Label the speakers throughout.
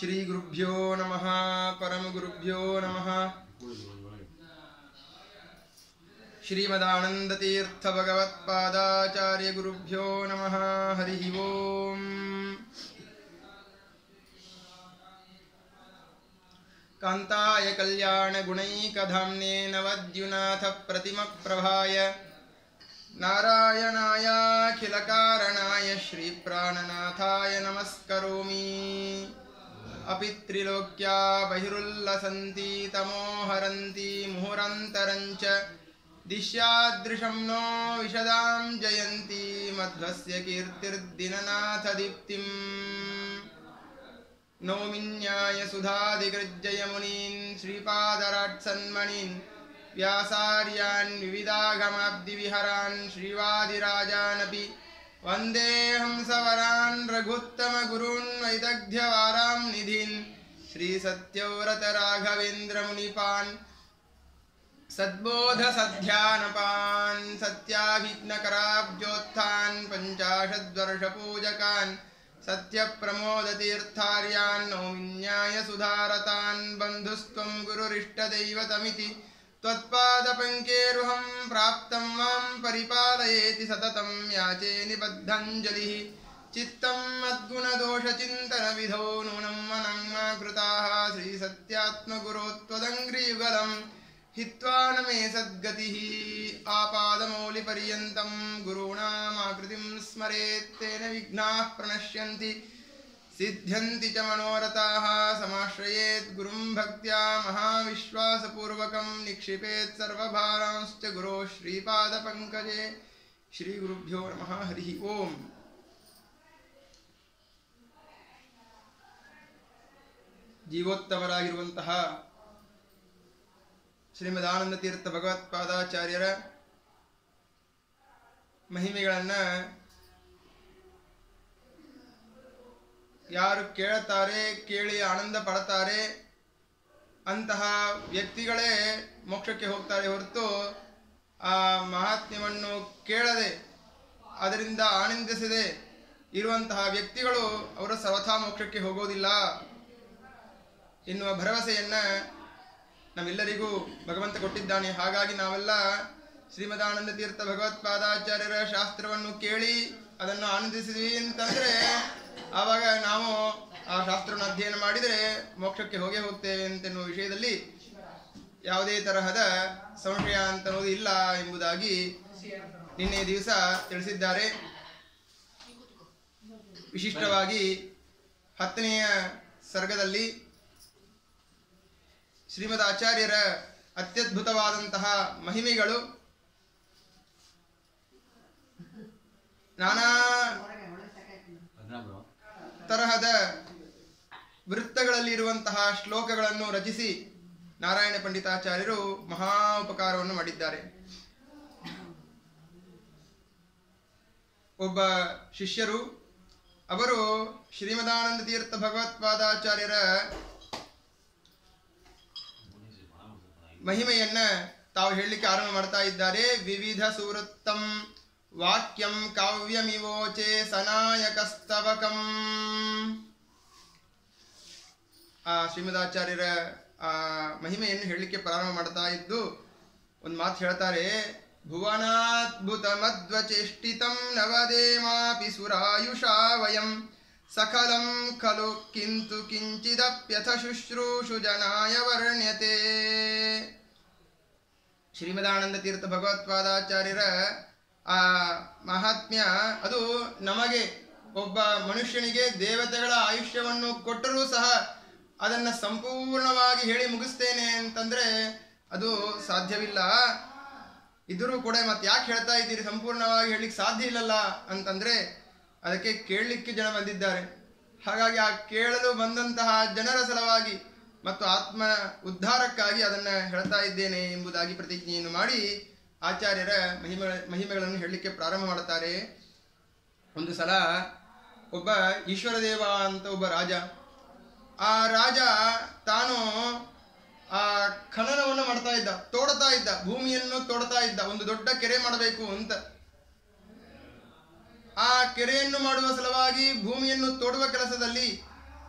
Speaker 1: ಶ್ರೀ ಗುರುಭ್ಯೋ ನಮಃ ಪರಮ ಗುರುಭ್ಯೋ ನಮಃ. ಶ್ರೀಮದಾನಂದ ತೀರ್ಥ ಭಗವತ್ಪಾದಾಚಾರ್ಯ ಗುರುಭ್ಯೋ ನಮಃ. ಹರಿ ಓಂ. ಕಾಂತಾಯ ಕಲ್ಯಾಣ ಗುಣೈಕಧಾಮ್ನೇ ನವದ್ಯುನಾಥ ಪ್ರತಿಮ ಪ್ರಭಾಯ ನಾರಾಯಣಾಯಾಖಿಲ ಕಾರಣಾಯ ಶ್ರೀ ಪ್ರಾಣನಾಥಾಯ ನಮಸ್ಕರೋಮಿ. ಅಪಿತ್ರಿಲೋಕ್ಯಾ ಬಹಿರುಲ್ಲಸಂತಿ ತಮೋಹರಂತಿ ಮುಹುರಂತರಂಚ ದಿಶ್ಯಾದೃಶಂ ನೋ ವಿಶದಾಂ ಜಯಂತಿ ಮಧ್ವಸ್ಯ ಕೀರ್ತಿರ್ದಿನನಾಥ ದೀಪ್ತಿಂ. ನೌಮಿನ್ಯಾಯ ಸುಧಾದಿಗೃಜ್ಜಯ ಮುನೀನ್ ಶ್ರೀಪಾದರಾಟ್ಸನ್ಮಣೀನ್ ವ್ಯಾಸಾರ್ಯಾನ್ ವಿವಿಧಾಗಮಾಬ್ಧಿವಿಹರಾನ್ ಶ್ರೀವಾದಿರಾಜಾನಪಿ ವಂದೇ ಹಂಸವರಾನ್ ರಘುತ್ತಮ ಗುರೂನ್ ವೈದಗ್ಧ್ಯವಾರಾಂ ನಿಧೀನ್ ಶ್ರೀ ಸತ್ಯವ್ರತ ರಾಘವೇಂದ್ರ ಮುನಿಪಾನ್ ಸದ್ಬೋಧ ಸಧ್ಯಾನಪಾನ್ ಸತ್ಯಾಭಿಜ್ಞಕರಾಬ್ಜೋತ್ಥಾನ್ ಪಂಚಾಶದ್ವರ್ಷ ಪೂಜಕಾನ್ ಸತ್ಯ ಪ್ರಮೋದ ತೀರ್ಥಾರ್ಯಾನ್ ನೌಮಿನ್ಯಾಯ ಸುಧಾರತಾನ್ ಬಂಧುಸ್ತ್ವಂ ಗುರುರಿಷ್ಟದೈವತಮಿತಿ ತ್ವತ್ಪಾದ ಪಂಕೇರುಹಂ ಪ್ರಾಪ್ತಂ ಮಾಂ ಪರಿಪಾಲಯೇತಿ ಸತತಂ ಯಾಚೇ ನಿಬದ್ಧಾಂಜಲಿಃ. ಚಿತ್ತಂ ಮದ್ಗುಣದೋಷ ಚಿಂತನ ವಿಧೋ ನೂನಂ ಮನಂ ಮಾ ಕೃತಾಃ ಶ್ರೀ ಸತ್ಯಾತ್ಮಗುರೋ ತ್ವದಂಘ್ರಿಯುಗಲಂ ಹಿತ್ವಾ ನ ಮೇ ಸದ್ಗತಿಃ. ಆಪಾದಮೌಲಿ ಪರ್ಯಂತಂ ಗುರುಣಾಮಾಕೃತಿಂ ಸ್ಮರೇತ್ ತೇನ ವಿಘ್ನಾಃ ಪ್ರಣಶ್ಯಂತಿ ಸಿದ್ಧ್ಯಂತಿ ಚ ಮನೋರಥಾಃ. ಸಮಾಶ್ರಯೇತ್ ಗುರುಂ ಭಕ್ತ್ಯಾ ಮಹಾವಿಶ್ವಾಸಪೂರ್ವಕಂ ನಿಕ್ಷಿಪೇತ್ ಸರ್ವಭಾರಾಂಶ್ಚ ಗುರೋ ಶ್ರೀಪಾದ ಪಂಕಜೇ. ಶ್ರೀ ಗುರುಭ್ಯೋ ನಮಃ. ಹರಿ ಓಂ. ಜೀವೋತ್ತಮರಾಗಿರುವಂತಹ ಶ್ರೀಮದಾನಂದ ತೀರ್ಥ ಭಗವತ್ಪಾದಾಚಾರ್ಯರ ಮಹಿಮೆಗಳನ್ನು ಯಾರು ಕೇಳುತ್ತಾರೆ, ಕೇಳಿ ಆನಂದ ಪಡ್ತಾರೆ ಅಂತಹ ವ್ಯಕ್ತಿಗಳೇ ಮೋಕ್ಷಕ್ಕೆ ಹೋಗ್ತಾರೆ ಹೊರತು ಆ ಮಹಾತ್ಮ್ಯವನ್ನು ಕೇಳದೆ ಅದರಿಂದ ಆನಂದಿಸದೆ ಇರುವಂತಹ ವ್ಯಕ್ತಿಗಳು ಅವರು ಸರ್ವಥಾ ಮೋಕ್ಷಕ್ಕೆ ಹೋಗೋದಿಲ್ಲ ಎನ್ನುವ ಭರವಸೆಯನ್ನು ನಮ್ಮೆಲ್ಲರಿಗೂ ಭಗವಂತ ಕೊಟ್ಟಿದ್ದಾನೆ. ಹಾಗಾಗಿ ನಾವೆಲ್ಲ ಶ್ರೀಮದಾನಂದ ತೀರ್ಥ ಭಗವತ್ಪಾದಾಚಾರ್ಯರ ಶಾಸ್ತ್ರವನ್ನು ಕೇಳಿ ಅದನ್ನು ಆನಂದಿಸಿದ್ವಿ ಅಂತಂದರೆ ಆವಾಗ ನಾವು ಆ ಶಾಸ್ತ್ರವನ್ನು ಅಧ್ಯಯನ ಮಾಡಿದರೆ ಮೋಕ್ಷಕ್ಕೆ ಹೋಗೇ ಹೋಗ್ತೇವೆ ಅಂತೆನ್ನುವ ವಿಷಯದಲ್ಲಿ ಯಾವುದೇ ತರಹದ ಸಂಶಯ ಅಂತನ್ನೋದು ಇಲ್ಲ ಎಂಬುದಾಗಿ ನಿನ್ನೆ ದಿವಸ ತಿಳಿಸಿದ್ದಾರೆ. ವಿಶಿಷ್ಟವಾಗಿ 10ನೆಯ ಸರ್ಗದಲ್ಲಿ ಶ್ರೀಮದ್ ಆಚಾರ್ಯರ ಅತ್ಯದ್ಭುತವಾದಂತಹ ಮಹಿಮೆಗಳು, ನಾನಾ ತರಹದ ವೃತ್ತಗಳಲ್ಲಿ ಇರುವಂತಹ ಶ್ಲೋಕಗಳನ್ನು ರಚಿಸಿ ನಾರಾಯಣ ಪಂಡಿತಾಚಾರ್ಯರು ಮಹಾ ಉಪಕಾರವನ್ನು ಮಾಡಿದ್ದಾರೆ. ಒಬ್ಬ ಶಿಷ್ಯರು ಅವರು ಶ್ರೀಮದಾನಂದ ತೀರ್ಥ ಭಗವತ್ಪಾದಾಚಾರ್ಯರ ಮಹಿಮೆಯನ್ನ ತಾವು ಹೇಳಲಿಕ್ಕೆ ಆರಂಭ ಮಾಡ್ತಾ ಇದ್ದಾರೆ. ವಿವಿಧ ಸುವೃತ್ತಂ ವಾಕ್ಯಂ ಕಾವ್ಯಮಿವೋಚೆ ಸನಾಯಕಸ್ತವಕಂ. ಆ ಶ್ರೀಮದಾಚಾರ್ಯರ ಆ ಮಹಿಮೆಯನ್ನು ಹೇಳಲಿಕ್ಕೆ ಪ್ರಾರಂಭ ಮಾಡ್ತಾ ಇದ್ದು ಒಂದು ಮಾತು ಹೇಳ್ತಾರೆ. ಭುವನಾದ್ಭುತ ಮಧ್ವಚೇಷ್ಟಿತಂ ನವದೇಮಾಪಿ ಸುರಾಯುಷಾ ವಯಂ ಸಕಲಂ ಖಲು ಕಿಂತು ಕಿಂಚಿದಪ್ಯಥ ಶುಶ್ರೂಷು ಜನಾಯ ವರ್ಣ್ಯತೆ. ಶ್ರೀಮದಾನಂದ ತೀರ್ಥ ಭಗವತ್ಪಾದಾಚಾರ್ಯರ ಆ ಮಹಾತ್ಮ್ಯ ಅದು ನಮಗೆ ಒಬ್ಬ ಮನುಷ್ಯನಿಗೆ ದೇವತೆಗಳ ಆಯುಷ್ಯವನ್ನು ಕೊಟ್ಟರೂ ಸಹ ಅದನ್ನು ಸಂಪೂರ್ಣವಾಗಿ ಹೇಳಿ ಮುಗಿಸ್ತೇನೆ ಅಂತಂದರೆ ಅದು ಸಾಧ್ಯವಿಲ್ಲ. ಇದ್ರೂ ಕೂಡ ಮತ್ತೆ ಯಾಕೆ ಹೇಳ್ತಾ ಇದ್ದೀರಿ, ಸಂಪೂರ್ಣವಾಗಿ ಹೇಳಲಿಕ್ಕೆ ಸಾಧ್ಯ ಇಲ್ಲಲ್ಲ ಅಂತಂದರೆ ಅದಕ್ಕೆ ಕೇಳಲಿಕ್ಕೆ ಜನ ಬಂದಿದ್ದಾರೆ. ಹಾಗಾಗಿ ಆ ಕೇಳಲು ಬಂದಂತಹ ಜನರ ಸಲುವಾಗಿ ಮತ್ತು ಆತ್ಮ ಉದ್ಧಾರಕ್ಕಾಗಿ ಅದನ್ನು ಹೇಳ್ತಾ ಇದ್ದೇನೆ ಎಂಬುದಾಗಿ ಪ್ರತಿಜ್ಞೆಯನ್ನು ಮಾಡಿ ಆಚಾರ್ಯರ ಮಹಿಮೆಗಳನ್ನು ಹೇಳಲಿಕ್ಕೆ ಪ್ರಾರಂಭ ಮಾಡುತ್ತಾರೆ. ಒಂದು ಸಲ ಒಬ್ಬ ಈಶ್ವರದೇವ ಅಂತ ಒಬ್ಬ ರಾಜ, ಆ ರಾಜ ತಾನು ಆ ಖನನವನ್ನು ಮಾಡ್ತಾ ಇದ್ದ, ತೋಡ್ತಾ ಇದ್ದ, ಭೂಮಿಯನ್ನು ತೋಡ್ತಾ ಇದ್ದ, ಒಂದು ದೊಡ್ಡ ಕೆರೆ ಮಾಡಬೇಕು ಅಂತ. ಆ ಕೆರೆಯನ್ನು ಮಾಡುವ ಸಲುವಾಗಿ ಭೂಮಿಯನ್ನು ತೋಡುವ ಕೆಲಸದಲ್ಲಿ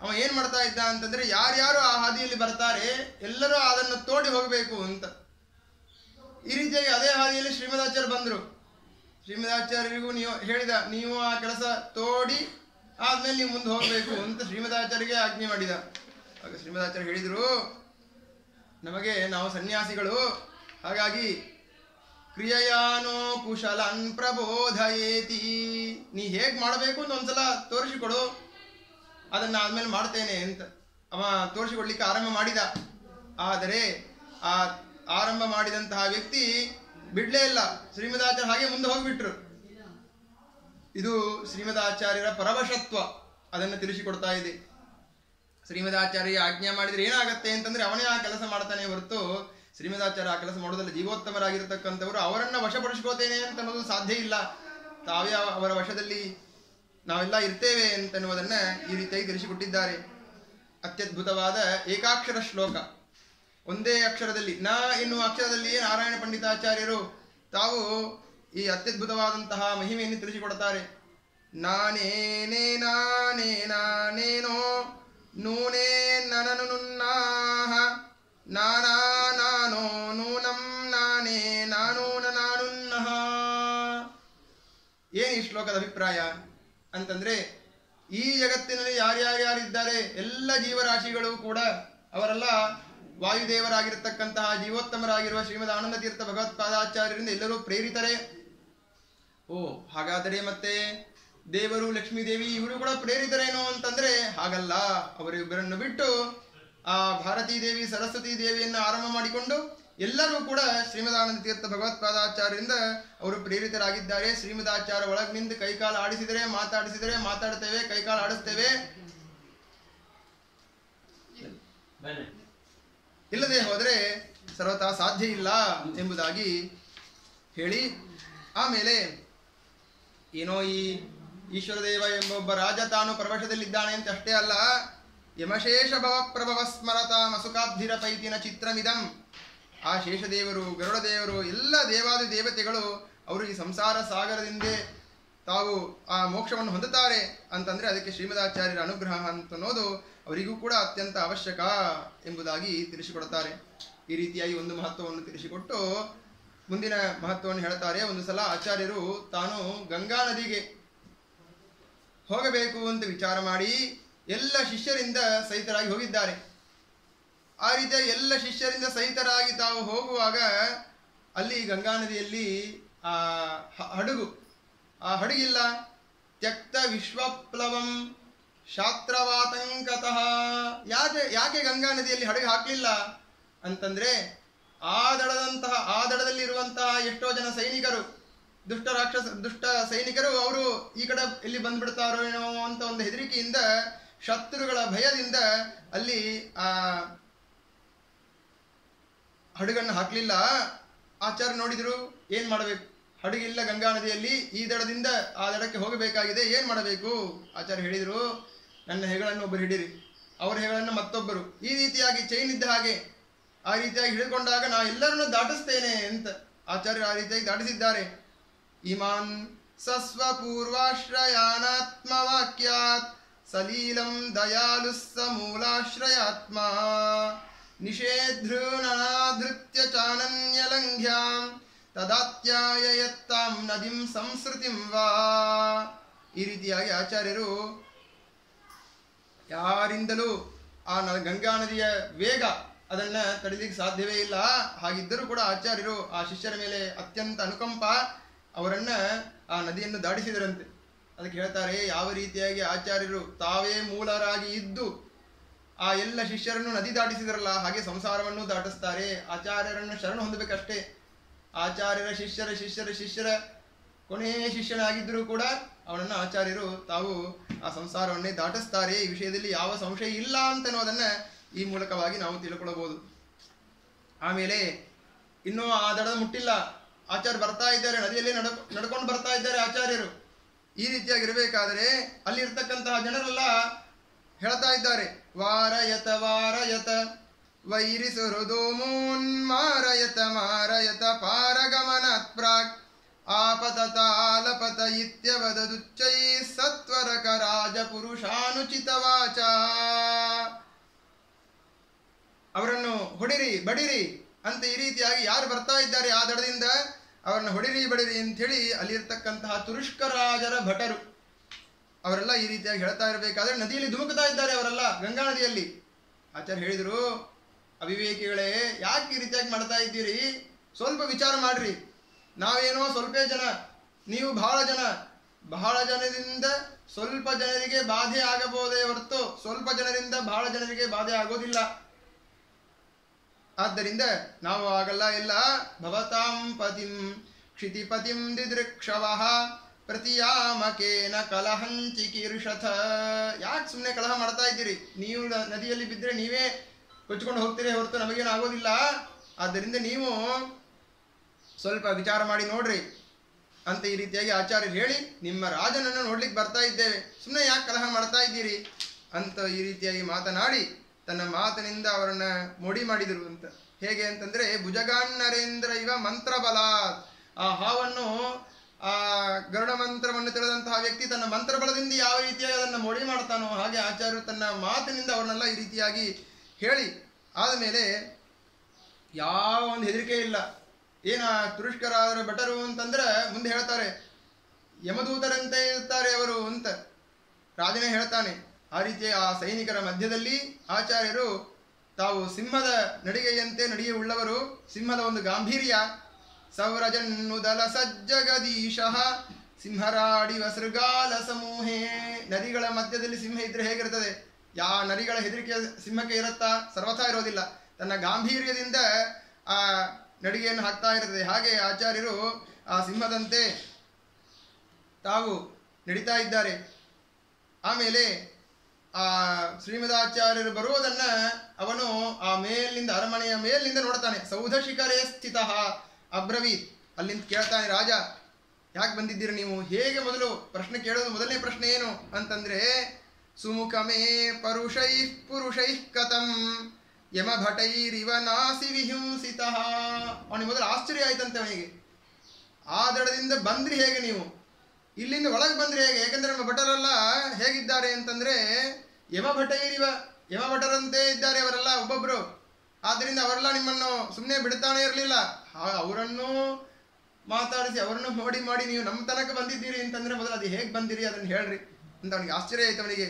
Speaker 1: ಅವ ಏನ್ ಮಾಡ್ತಾ ಇದ್ದ ಅಂತಂದ್ರೆ ಯಾರ್ಯಾರು ಆ ಹಾದಿಯಲ್ಲಿ ಬರ್ತಾರೆ ಎಲ್ಲರೂ ಅದನ್ನು ತೋಡಿ ಹೋಗಬೇಕು ಅಂತ. ಈ ರೀತಿಯಾಗಿ ಅದೇ ಹಾದಿಯಲ್ಲಿ ಶ್ರೀಮದಾಚಾರ್ಯ ಬಂದರು. ಶ್ರೀಮದಾಚಾರ್ಯರಿಗೂ ನೀವು ಹೇಳಿದ, ನೀವು ಆ ಕೆಲಸ ತೋಡಿ ಆದ್ಮೇಲೆ ನೀವು ಮುಂದೆ ಹೋಗಬೇಕು ಅಂತ ಶ್ರೀಮದಾಚಾರ್ಯರಿಗೆ ಆಜ್ಞೆ ಮಾಡಿದ. ಆಗ ಶ್ರೀಮದಾಚಾರ್ಯ ಹೇಳಿದರು, ನಮಗೆ ನಾವು ಸನ್ಯಾಸಿಗಳು, ಹಾಗಾಗಿ ಕ್ರಿಯೆಯಾನೋ ಕುಶಲನ್ ಪ್ರಬೋಧಯೇತಿ, ನೀ ಹೇಗೆ ಮಾಡಬೇಕು ಅಂತ ಒಂದ್ಸಲ ತೋರಿಸಿಕೊಡು, ಅದನ್ನು ಆದ್ಮೇಲೆ ಮಾಡ್ತೇನೆ ಅಂತ ಅವ ತೋರಿಸಿಕೊಡ್ಲಿಕ್ಕೆ ಆರಂಭ ಮಾಡಿದ. ಆದರೆ ಆ ಆರಂಭ ಮಾಡಿದಂತಹ ವ್ಯಕ್ತಿ ಬಿಡ್ಲೇ ಇಲ್ಲ. ಶ್ರೀಮದಾಚಾರ್ಯ ಹಾಗೆ ಮುಂದೆ ಹೋಗ್ಬಿಟ್ರು. ಇದು ಶ್ರೀಮದಾಚಾರ್ಯರ ಪರವಶತ್ವ ಅದನ್ನು ತಿಳಿಸಿಕೊಡ್ತಾ ಇದೆ. ಶ್ರೀಮದಾಚಾರ್ಯ ಆಜ್ಞೆ ಮಾಡಿದ್ರೆ ಏನಾಗತ್ತೆ ಅಂತಂದ್ರೆ ಅವನೇ ಆ ಕೆಲಸ ಮಾಡ್ತಾನೆ ಹೊರತು ಶ್ರೀಮದಾಚಾರ್ಯ ಆ ಕೆಲಸ ಮಾಡೋದಲ್ಲ. ಜೀವೋತ್ತಮರಾಗಿರ್ತಕ್ಕಂಥವ್ರು ಅವರನ್ನ ವಶಪಡಿಸ್ಕೋತೇನೆ ಅಂತ ಅನ್ನೋದು ಸಾಧ್ಯ ಇಲ್ಲ. ತಾವೇ ಅವರ ವಶದಲ್ಲಿ ನಾವೆಲ್ಲ ಇರ್ತೇವೆ ಅಂತನ್ನುವುದನ್ನ ಈ ರೀತಿಯಾಗಿ ತಿಳಿಸಿಕೊಟ್ಟಿದ್ದಾರೆ. ಅತ್ಯದ್ಭುತವಾದ ಏಕಾಕ್ಷರ ಶ್ಲೋಕ, ಒಂದೇ ಅಕ್ಷರದಲ್ಲಿ ನ ಎನ್ನುವ ಅಕ್ಷರದಲ್ಲಿಯೇ ನಾರಾಯಣ ಪಂಡಿತಾಚಾರ್ಯರು ತಾವು ಈ ಅತ್ಯದ್ಭುತವಾದಂತಹ ಮಹಿಮೆಯನ್ನು ತಿಳಿಸಿಕೊಡ್ತಾರೆ. ನಾನೇನೇ ನಾನೇ ನಾನೇನೋ ನೂನೇ ನನನು ನುನ್ನಾಹ ನಾನಾ ನಾನೋ ನೂನಂ ನಾನೇ ನಾನೂನ ನಾನುನ್ನಹ. ಏನು ಈ ಶ್ಲೋಕದ ಅಭಿಪ್ರಾಯ ಅಂತಂದ್ರೆ, ಈ ಜಗತ್ತಿನಲ್ಲಿ ಯಾರ್ಯಾರ್ಯಾರಿದ್ದಾರೆ ಎಲ್ಲ ಜೀವರಾಶಿಗಳು ಕೂಡ ಅವರೆಲ್ಲ ವಾಯುದೇವರಾಗಿರ್ತಕ್ಕಂತಹ ಜೀವೋತ್ತಮರಾಗಿರುವ ಶ್ರೀಮದ್ ಆನಂದ ತೀರ್ಥ ಭಗವತ್ಪಾದಾಚಾರ್ಯರಿಂದ ಎಲ್ಲರೂ ಪ್ರೇರಿತರೇ. ಓ, ಹಾಗಾದರೆ ಮತ್ತೆ ದೇವರು ಲಕ್ಷ್ಮೀದೇವಿ ಇವರು ಕೂಡ ಪ್ರೇರಿತರೇನೋ ಅಂತಂದ್ರೆ ಹಾಗಲ್ಲ. ಅವರಿಬ್ಬರನ್ನು ಬಿಟ್ಟು ಆ ಭಾರತೀ ದೇವಿ ಸರಸ್ವತಿ ದೇವಿಯನ್ನು ಆರಂಭ ಮಾಡಿಕೊಂಡು ಎಲ್ಲರೂ ಕೂಡ ಶ್ರೀಮದಾನಂದ ತೀರ್ಥ ಭಗವತ್ಪಾದಾಚಾರ್ಯರಿಂದ ಅವರು ಪ್ರೇರಿತರಾಗಿದ್ದಾರೆ. ಶ್ರೀಮದಾಚಾರ್ಯ ಒಳಗೆ ನಿಂತು ಕೈಕಾಲು ಆಡಿಸಿದರೆ ಮಾತಾಡ್ತೇವೆ, ಕೈಕಾಲು ಆಡಿಸ್ತೇವೆ, ಇಲ್ಲದೆ ಹೋದರೆ ಸರ್ವತಾ ಸಾಧ್ಯ ಇಲ್ಲ ಎಂಬುದಾಗಿ ಹೇಳಿ, ಆಮೇಲೆ ಏನೋ ಈ ಈಶ್ವರದೇವ ಎಂಬ ಒಬ್ಬ ರಾಜ ತಾನು ಪ್ರವೇಶದಲ್ಲಿದ್ದಾನೆ ಅಂತ ಅಷ್ಟೇ ಅಲ್ಲ, ಯಮಶೇಷ ಭವ ಪ್ರಭವ ಸ್ಮರತ ಮಸುಕಾಬ್ಧಿರ ಪೈತಿನ ಚಿತ್ರಮಿದಂ. ಆ ಶೇಷದೇವರು, ಗರುಡದೇವರು, ಎಲ್ಲ ದೇವಾದಿ ದೇವತೆಗಳು ಅವರು ಈ ಸಂಸಾರ ಸಾಗರದಿಂದ ತಾವು ಆ ಮೋಕ್ಷವನ್ನು ಹೊಂದುತ್ತಾರೆ ಅಂತಂದ್ರೆ ಅದಕ್ಕೆ ಶ್ರೀಮದಾಚಾರ್ಯರ ಅನುಗ್ರಹ ಅಂತ ಅನ್ನೋದು ಅವರಿಗೂ ಕೂಡ ಅತ್ಯಂತ ಅವಶ್ಯಕ ಎಂಬುದಾಗಿ ತಿಳಿಸಿಕೊಡುತ್ತಾರೆ. ಈ ರೀತಿಯಾಗಿ ಒಂದು ಮಹತ್ವವನ್ನು ತಿಳಿಸಿಕೊಟ್ಟು ಮುಂದಿನ ಮಹತ್ವವನ್ನು ಹೇಳ್ತಾರೆ. ಒಂದು ಸಲ ಆಚಾರ್ಯರು ತಾನು ಗಂಗಾ ನದಿಗೆ ಹೋಗಬೇಕು ಅಂತ ವಿಚಾರ ಮಾಡಿ ಎಲ್ಲ ಶಿಷ್ಯರಿಂದ ಸಹಿತರಾಗಿ ಹೋಗಿದ್ದಾರೆ. ಆ ರೀತಿಯಾಗಿ ಎಲ್ಲ ಶಿಷ್ಯರಿಂದ ಸಹಿತರಾಗಿ ತಾವು ಹೋಗುವಾಗ ಅಲ್ಲಿ ಗಂಗಾ ನದಿಯಲ್ಲಿ ಆ ಹಡಗಿಲ್ಲ. ತ್ಯಕ್ತ ವಿಶ್ವಪ್ಲವಂ ಶಾಸ್ತ್ರವಾತಂಕತಃ. ಯಾಕೆ ಗಂಗಾ ನದಿಯಲ್ಲಿ ಹಡಗು ಹಾಕಲಿಲ್ಲ ಅಂತಂದ್ರೆ ಆ ದಡದಲ್ಲಿರುವಂತಹ ಎಷ್ಟೋ ಜನ ಸೈನಿಕರು, ದುಷ್ಟ ಸೈನಿಕರು, ಅವರು ಈ ಕಡೆ ಎಲ್ಲಿ ಬಂದ್ಬಿಡ್ತಾರೋ ಏನೋ ಅಂತ ಒಂದು ಹೆದರಿಕೆಯಿಂದ, ಶತ್ರುಗಳ ಭಯದಿಂದ ಅಲ್ಲಿ ಆ ಹಡಗನ್ನು ಹಾಕಲಿಲ್ಲ. ಆಚಾರ್ಯ ನೋಡಿದ್ರು, ಏನ್ ಮಾಡಬೇಕು, ಹಡಗಿಲ್ಲ ಗಂಗಾ ನದಿಯಲ್ಲಿ, ಈ ದಡದಿಂದ ಆ ದಡಕ್ಕೆ ಹೋಗಬೇಕಾಗಿದೆ, ಏನ್ ಮಾಡಬೇಕು? ಆಚಾರ್ಯ ಹೇಳಿದ್ರು, ನನ್ನ ಹೆಗಳನ್ನು ಒಬ್ಬರು ಹಿಡಿರಿ, ಅವರ ಹೆಗಳನ್ನು ಮತ್ತೊಬ್ಬರು, ಈ ರೀತಿಯಾಗಿ ಚೈನ್ ಇದ್ದ ಹಾಗೆ ಆ ರೀತಿಯಾಗಿ ಹಿಡಿದುಕೊಂಡಾಗ ನಾ ಎಲ್ಲರನ್ನು ದಾಟಿಸ್ತೇನೆ ಅಂತ ಆಚಾರ್ಯರು ಆ ರೀತಿಯಾಗಿ ದಾಟಿಸಿದ್ದಾರೆ. ಇಮಾನ್ ಸಸ್ವಪೂರ್ವಾಶ್ರಯಾನಾತ್ಮವಾಕ್ಯಾತ್ ಸಲೀಲಂ ದಯಾಲುಸ್ಸ ಮೂಲಾಶ್ರಯಾತ್ಮ ನಿಷೇಧೃನನಾಧೃತ್ಯ ಚಾನನ್ಯಲಂಘ್ಯಾಂ ತದಾತ್ಯಾಯಯತ್ತಾಂ ನದಿಂ ಸಂಸ್ಕೃತಿಂ ವಾ. ಈ ರೀತಿಯಾಗಿ ಆಚಾರ್ಯರು ಯಾರಿಂದಲೂ ಆ ಗಂಗಾ ನದಿಯ ವೇಗ ಅದನ್ನ ತಡಿಲಿಕ್ಕೆ ಸಾಧ್ಯವೇ ಇಲ್ಲ. ಹಾಗಿದ್ದರೂ ಕೂಡ ಆಚಾರ್ಯರು ಆ ಶಿಷ್ಯರ ಮೇಲೆ ಅತ್ಯಂತ ಅನುಕಂಪ, ಅವರನ್ನ ಆ ನದಿಯನ್ನು ದಾಟಿಸಿದರಂತೆ. ಅದಕ್ಕೆ ಹೇಳ್ತಾರೆ, ಯಾವ ರೀತಿಯಾಗಿ ಆಚಾರ್ಯರು ತಾವೇ ಮೂಲರಾಗಿ ಇದ್ದು ಆ ಎಲ್ಲ ಶಿಷ್ಯರನ್ನು ನದಿ ದಾಟಿಸಿದ್ರಲ್ಲ, ಹಾಗೆ ಸಂಸಾರವನ್ನು ದಾಟಿಸ್ತಾರೆ. ಆಚಾರ್ಯರನ್ನು ಶರಣ ಹೊಂದಬೇಕಷ್ಟೇ. ಆಚಾರ್ಯರ ಶಿಷ್ಯರ ಕೊನೆಯ ಶಿಷ್ಯನಾಗಿದ್ದರೂ ಕೂಡ ಅವನನ್ನು ಆಚಾರ್ಯರು ತಾವು ಆ ಸಂಸಾರವನ್ನೇ ದಾಟಿಸ್ತಾರೆ. ಈ ವಿಷಯದಲ್ಲಿ ಯಾವ ಸಂಶಯ ಇಲ್ಲ ಅಂತ ಅನ್ನೋದನ್ನ ಈ ಮೂಲಕವಾಗಿ ನಾವು ತಿಳ್ಕೊಳ್ಳಬಹುದು. ಆಮೇಲೆ ಇನ್ನೂ ಆ ದಡದ ಮುಟ್ಟಿಲ್ಲ, ಆಚಾರ್ಯ ಬರ್ತಾ ಇದ್ದಾರೆ, ನದಿಯಲ್ಲಿ ನಡ್ಕೊಂಡು ಬರ್ತಾ ಇದ್ದಾರೆ ಆಚಾರ್ಯರು. ಈ ರೀತಿಯಾಗಿರ್ಬೇಕಾದರೆ ಅಲ್ಲಿ ಇರ್ತಕ್ಕಂತಹ ಜನರೆಲ್ಲ ಹೇಳ್ತಾ ಇದ್ದಾರೆ, ವಾರಯತ ವಾರಯತ ವೈರಿಸುಹೃದೋ ಮಾರಯತ ಮಾರಯತ ಪಾರಗಮನಾತ್ ಪ್ರಾಕ್ ಆಪತತಾಲಪತ ಇತ್ಯವದದುಚ್ಚೈ ಸತ್ವರಕ ರಾಜಪುರುಷಾನುಚಿತವಾಚ. ಅವರನ್ನು ಹೊಡಿರಿ ಬಡಿರಿ ಅಂತ ಈ ರೀತಿಯಾಗಿ ಯಾರು ಬರ್ತಾ ಇದ್ದಾರೆ ಆ ದಡದಿಂದ ಅವರನ್ನು ಹೊಡಿರಿ ಬಡಿರಿ ಅಂಥೇಳಿ ಅಲ್ಲಿರ್ತಕ್ಕಂತಹ ತುರುಷ್ಕರಾಜರ ಭಟರು ಅವರೆಲ್ಲ ಈ ರೀತಿಯಾಗಿ ಹೇಳ್ತಾ ಇರಬೇಕಾದ್ರೆ ನದಿಯಲ್ಲಿ ಧುಮುಕ್ತಾ ಇದ್ದಾರೆ ಅವರೆಲ್ಲ, ಗಂಗಾ ನದಿಯಲ್ಲಿ. ಆಚಾರ್ಯ ಹೇಳಿದರು, ಅವಿವೇಕಿಗಳೇ, ಯಾಕೆ ಈ ರೀತಿಯಾಗಿ ಮಾಡ್ತಾ ಇದ್ದೀರಿ? ಸ್ವಲ್ಪ ವಿಚಾರ ಮಾಡ್ರಿ. ನಾವೇನೋ ಸ್ವಲ್ಪ ಜನ, ನೀವು ಬಹಳ ಜನ. ಬಹಳ ಜನರಿಂದ ಸ್ವಲ್ಪ ಜನರಿಗೆ ಬಾಧೆ ಆಗಬಹುದೇ ಹೊರತು ಸ್ವಲ್ಪ ಜನರಿಂದ ಬಹಳ ಜನರಿಗೆ ಬಾಧೆ ಆಗೋದಿಲ್ಲ. ಆದ್ದರಿಂದ ನಾವು ಆಗಲ್ಲ ಇಲ್ಲ. ಭವತಾಂ ಪತಿಂ ಕ್ಷಿತಿಪತಿಂ ದಿದೃಕ್ಷವಃ ಪ್ರತಿಯಾಮಕೇನ ಕಲಹಂಚಿಕೀರ್ಷಥ. ಯಾಕೆ ಸುಮ್ಮನೆ ಕಲಹ ಮಾಡ್ತಾ ಇದ್ದೀರಿ? ನೀವು ನದಿಯಲ್ಲಿ ಬಿದ್ದರೆ ನೀವೇ ಕೊಚ್ಕೊಂಡು ಹೋಗ್ತೀರಿ ಹೊರತು ನಮಗೇನು ಆಗೋದಿಲ್ಲ. ಆದ್ದರಿಂದ ನೀವು ಸ್ವಲ್ಪ ವಿಚಾರ ಮಾಡಿ ನೋಡ್ರಿ ಅಂತ ಈ ರೀತಿಯಾಗಿ ಆಚಾರ್ಯರು ಹೇಳಿ, ನಿಮ್ಮ ರಾಜನನ್ನು ನೋಡ್ಲಿಕ್ಕೆ ಬರ್ತಾ ಇದ್ದೇವೆ, ಸುಮ್ಮನೆ ಯಾಕೆ ಕಲಹ ಮಾಡ್ತಾ ಇದ್ದೀರಿ ಅಂತ ಈ ರೀತಿಯಾಗಿ ಮಾತನಾಡಿ ತನ್ನ ಮಾತಿನಿಂದ ಅವರನ್ನ ಮೋಡಿ ಮಾಡಿದರು ಅಂತ. ಹೇಗೆ ಅಂತಂದ್ರೆ, ಭುಜಗಾನ್ನರೇಂದ್ರ ಇವ ಮಂತ್ರಬಲಾತ್. ಆ ಹಾವನ್ನು, ಆ ಗರುಡ ಮಂತ್ರವನ್ನು ತಿಳಿದಂತಹ ವ್ಯಕ್ತಿ ತನ್ನ ಮಂತ್ರಬಲದಿಂದ ಯಾವ ರೀತಿಯಾಗಿ ಅದನ್ನು ಮೋಡಿ ಮಾಡ್ತಾನೋ ಹಾಗೆ ಆಚಾರ್ಯರು ತನ್ನ ಮಾತಿನಿಂದ ಅವರನ್ನೆಲ್ಲ ಈ ರೀತಿಯಾಗಿ ಹೇಳಿ ಆದಮೇಲೆ ಯಾವ ಒಂದು ಹೆದರಿಕೆ ಇಲ್ಲ. ಏನ ತುರುಷ್ಕರಾದರ ಭಟರು ಅಂತಂದ್ರೆ ಮುಂದೆ ಹೇಳ್ತಾರೆ, ಯಮದೂತರಂತೆ ಇರ್ತಾರೆ ಅವರು ಅಂತ ರಾಜನೇ ಹೇಳ್ತಾನೆ. ಆ ರೀತಿಯ ಆ ಸೈನಿಕರ ಮಧ್ಯದಲ್ಲಿ ಆಚಾರ್ಯರು ತಾವು ಸಿಂಹದ ನಡಿಗೆಯಂತೆ ನಡಿಗೆ ಉಳ್ಳವರು, ಸಿಂಹದ ಒಂದು ಗಾಂಭೀರ್ಯ. ಸೌರಜನ್ನುದಲ ಸಜ್ಜಗದೀಶಃ ಸಿಂಹರಾಡಿವ ಸೃಗಾಲ ಸಮೂಹೇ. ನದಿಗಳ ಮಧ್ಯದಲ್ಲಿ ಸಿಂಹ ಇದ್ರೆ ಹೇಗಿರ್ತದೆ? ಯಾವ ನರಿಗಳ ಹೆದರಿಕೆ ಸಿಂಹಕ್ಕೆ ಇರುತ್ತಾ? ಸರ್ವಥಾ ಇರೋದಿಲ್ಲ. ತನ್ನ ಗಾಂಭೀರ್ಯದಿಂದ ಆ ನಡಿಗೆಯನ್ನು ಹಾಕ್ತಾ ಇರ್ತದೆ. ಹಾಗೆ ಆಚಾರ್ಯರು ಆ ಸಿಂಹದಂತೆ ತಾವು ನಡೀತಾ ಇದ್ದಾರೆ. ಆಮೇಲೆ ಆ ಶ್ರೀಮದಾಚಾರ್ಯರು ಬರುವುದನ್ನ ಅವನು ಆ ಮೇಲಿಂದ, ಅರಮನೆಯ ಮೇಲಿಂದ ನೋಡ್ತಾನೆ. ಸೌಧ ಶಿಖರೇ ಸ್ಥಿತ ಅಬ್ರವೀತ್. ಅಲ್ಲಿಂದ ಕೇಳ್ತಾನೆ, ರಾಜ ಯಾಕೆ ಬಂದಿದ್ದೀರಿ ನೀವು? ಹೇಗೆ ಮೊದಲು ಪ್ರಶ್ನೆ ಕೇಳೋದು, ಮೊದಲನೇ ಪ್ರಶ್ನೆ ಏನು ಅಂತಂದ್ರೆ, ಸುಮುಖಮೇ ಪುರುಷೈ ಕಥಂ ಯಮಭಟೈರಿವ ನಾಸಿ ವಿಹಿಂಸಿತ. ಅವನಿಗೆ ಮೊದಲು ಆಶ್ಚರ್ಯ ಆಯ್ತಂತೆ ಅವನಿಗೆ. ಆ ದಡದಿಂದ ಬಂದ್ರಿ ಹೇಗೆ ನೀವು? ಇಲ್ಲಿಂದ ಒಳಗೆ ಬಂದ್ರಿ ಹೇಗೆ? ಯಾಕಂದ್ರೆ ನಮ್ಮ ಭಟರೆಲ್ಲ ಹೇಗಿದ್ದಾರೆ ಅಂತಂದ್ರೆ, ಯಮಭಟೈರಿವ, ಯಮಭಟರಂತೆ ಇದ್ದಾರೆ ಅವರೆಲ್ಲ ಒಬ್ಬೊಬ್ರು. ಆದ್ದರಿಂದ ಅವರೆಲ್ಲ ನಿಮ್ಮನ್ನು ಸುಮ್ಮನೆ ಬಿಡ್ತಾನೆ ಇರಲಿಲ್ಲ. ಅವರನ್ನು ಮಾತಾಡಿಸಿ ಅವರನ್ನು ನೋಡಿ ಮಾಡಿ ನೀವು ನಮ್ಮ ತನಕ ಬಂದಿದ್ದೀರಿ ಅಂತಂದ್ರೆ ಮೊದಲು ಅದು ಹೇಗೆ ಬಂದಿರಿ ಅದನ್ನು ಹೇಳ್ರಿ ಅಂತ ಅವನಿಗೆ ಆಶ್ಚರ್ಯ ಆಯ್ತು ಅವನಿಗೆ.